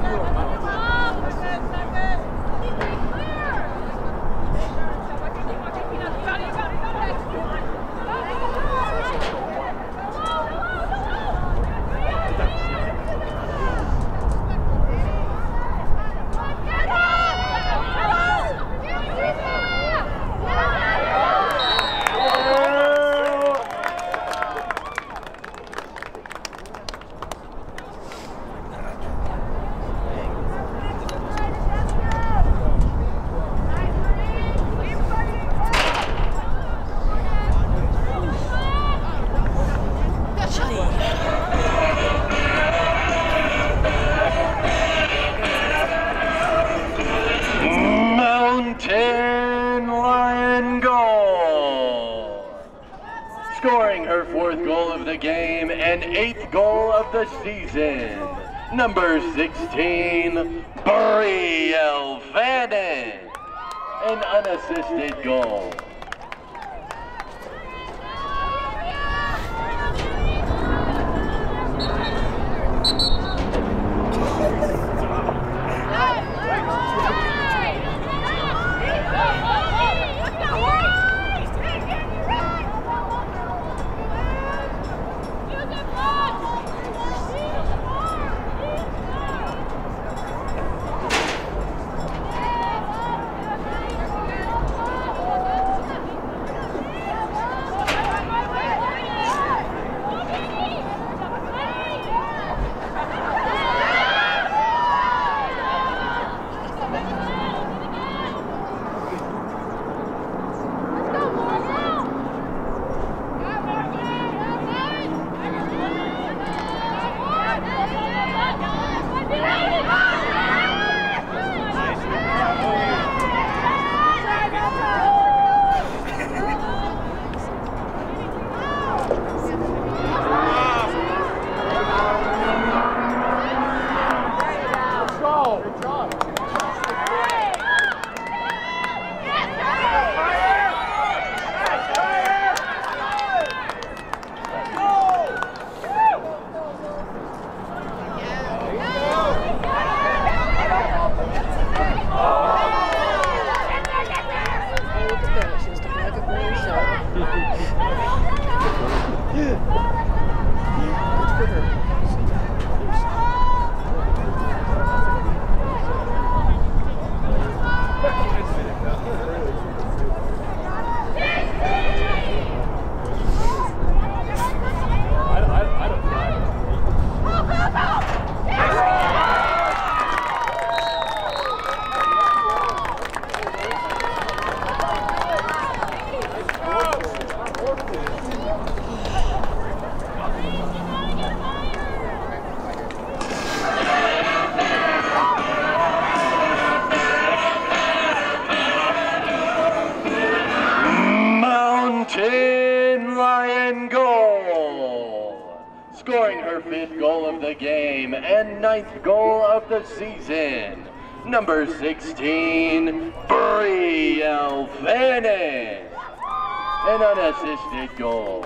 Scoring her 4th goal of the game and 8th goal of the season, number 16, Bri Elfanen, an unassisted goal. Scoring her 5th goal of the game and 9th goal of the season, number 16, Bri Elfanen, an unassisted goal.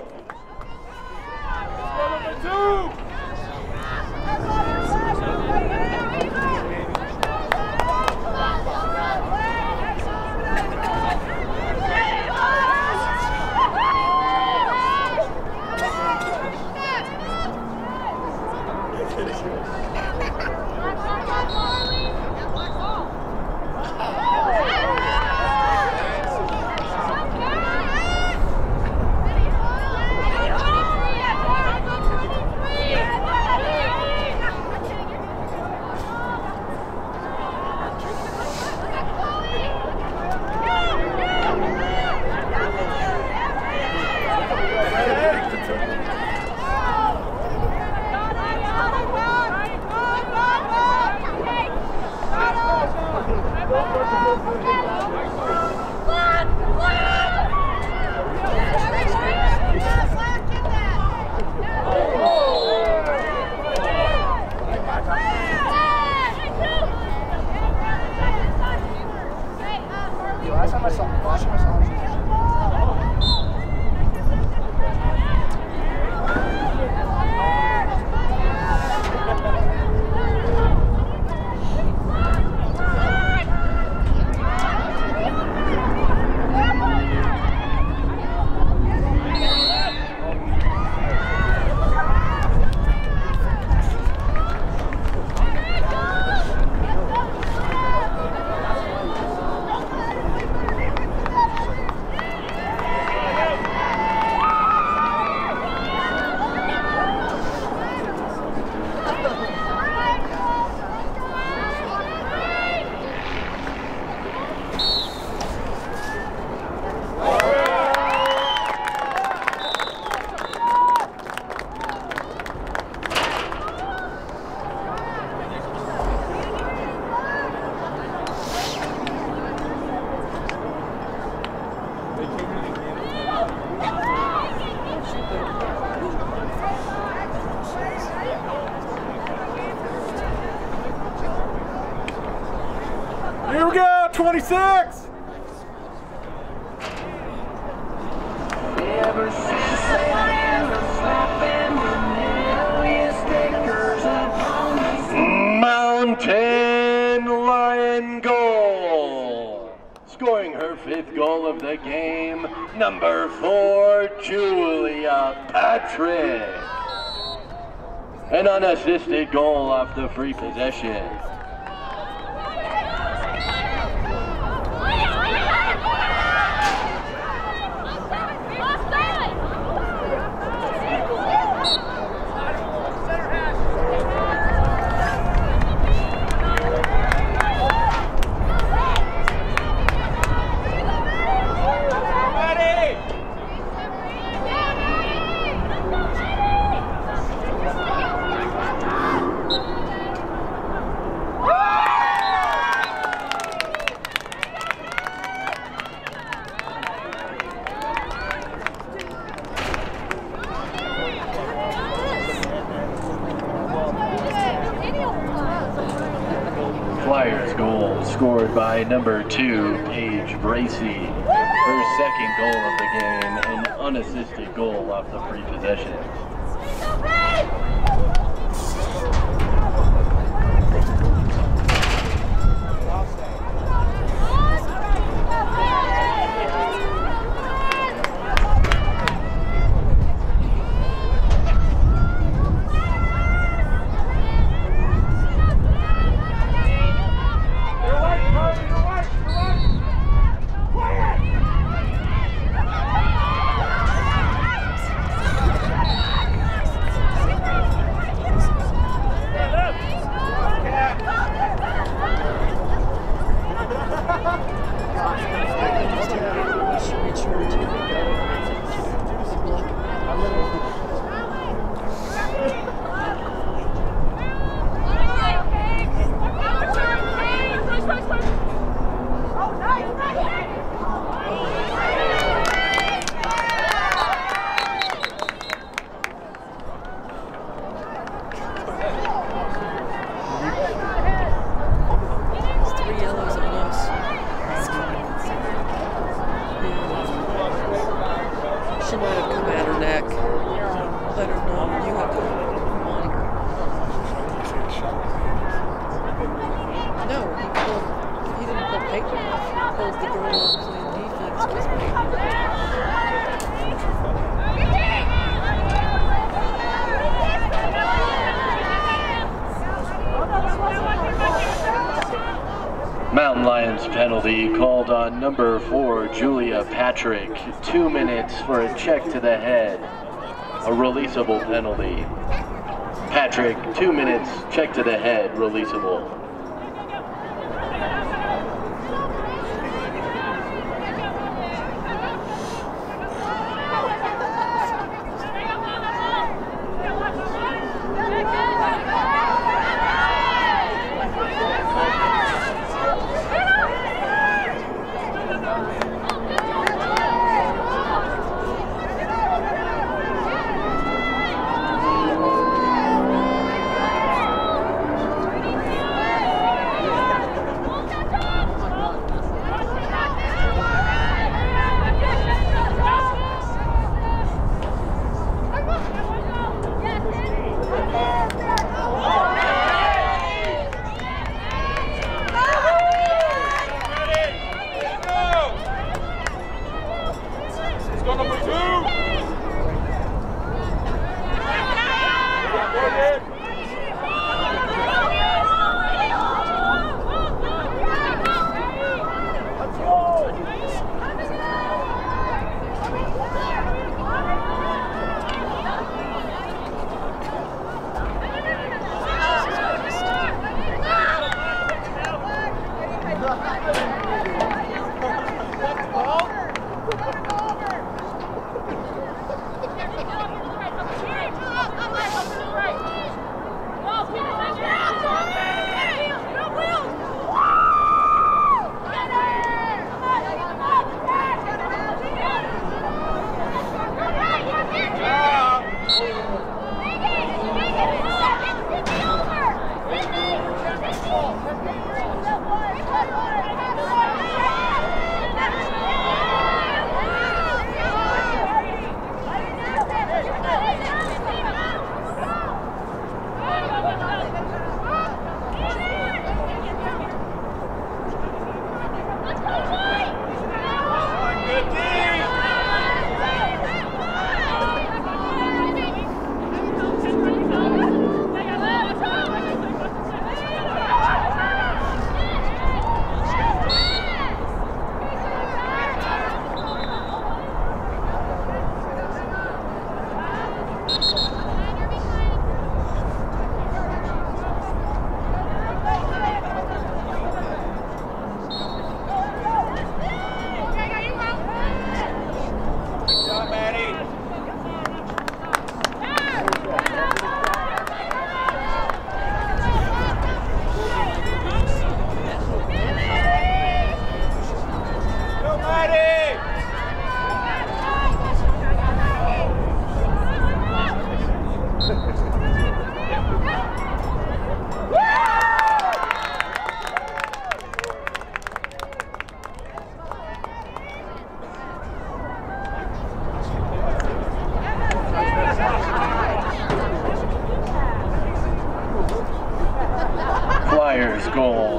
Here we go, 26! Mountain Lion goal! Scoring her 5th goal of the game, number 4, Julia Patrick. An unassisted goal off the free possession. Flyers goal scored by number 2, Paige Bracey. Her 2nd goal of the game, an unassisted goal off the free possession. Mountain Lions penalty called on number 4, Julia Patrick. 2 minutes for a check to the head. A releasable penalty. Patrick, 2 minutes, check to the head, releasable.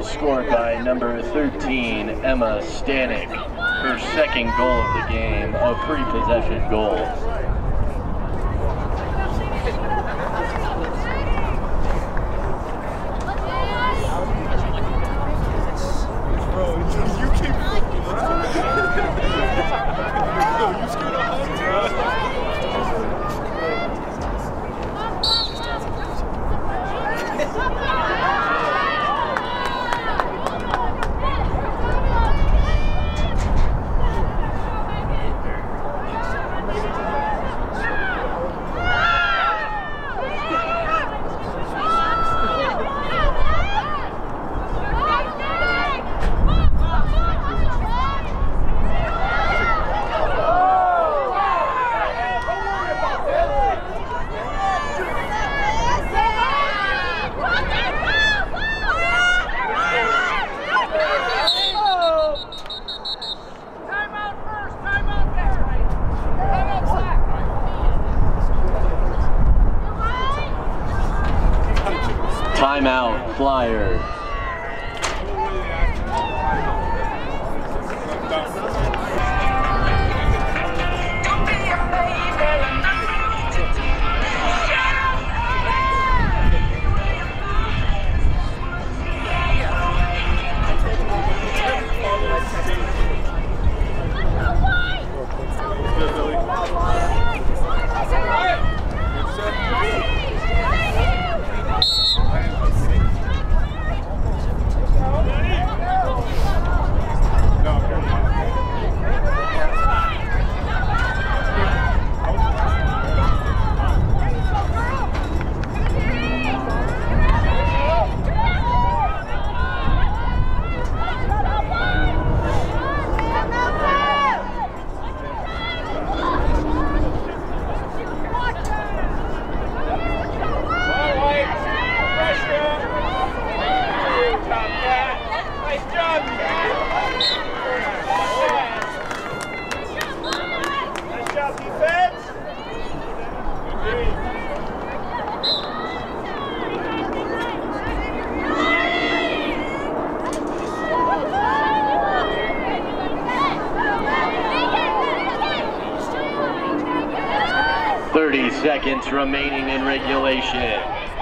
scored by number 13, Emma Stanek. Her second goal of the game, a free possession goal. Timeout, Flyers. Seconds remaining in regulation.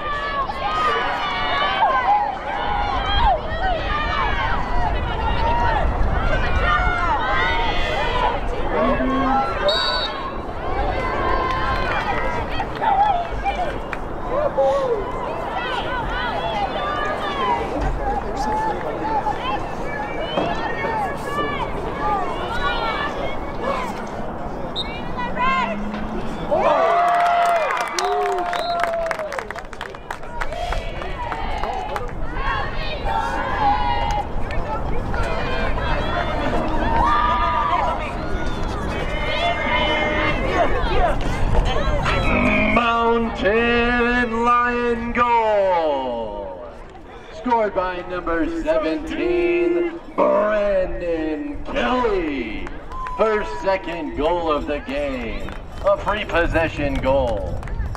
Mountain Lion goal, scored by number 17, Brandon Kelly. Her second goal of the game, a free possession goal.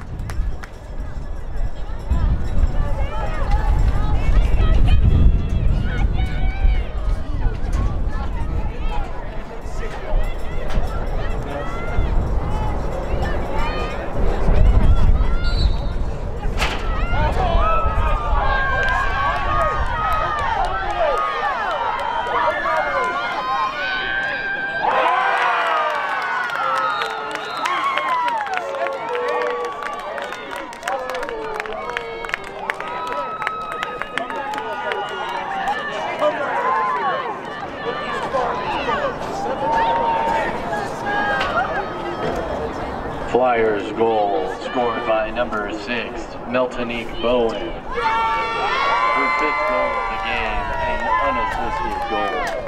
Flyers goal, scored by number 6, Meltonique Bowen. Her 5th goal of the game, an unassisted goal.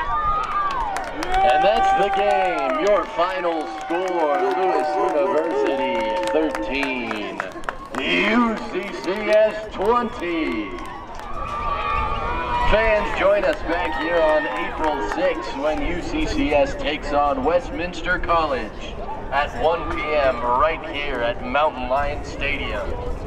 And that's the game. Your final score, Lewis University UCCS 20. Fans, join us back here on April 6th when UCCS takes on Westminster College at 1 p.m. right here at Mountain Lion Stadium.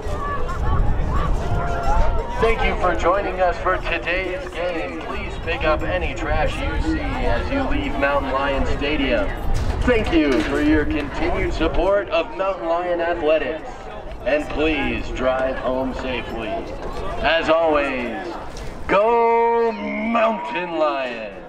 Thank you for joining us for today's game. Please pick up any trash you see as you leave Mountain Lion Stadium. Thank you for your continued support of Mountain Lion Athletics. And please drive home safely. As always, go Mountain Lion!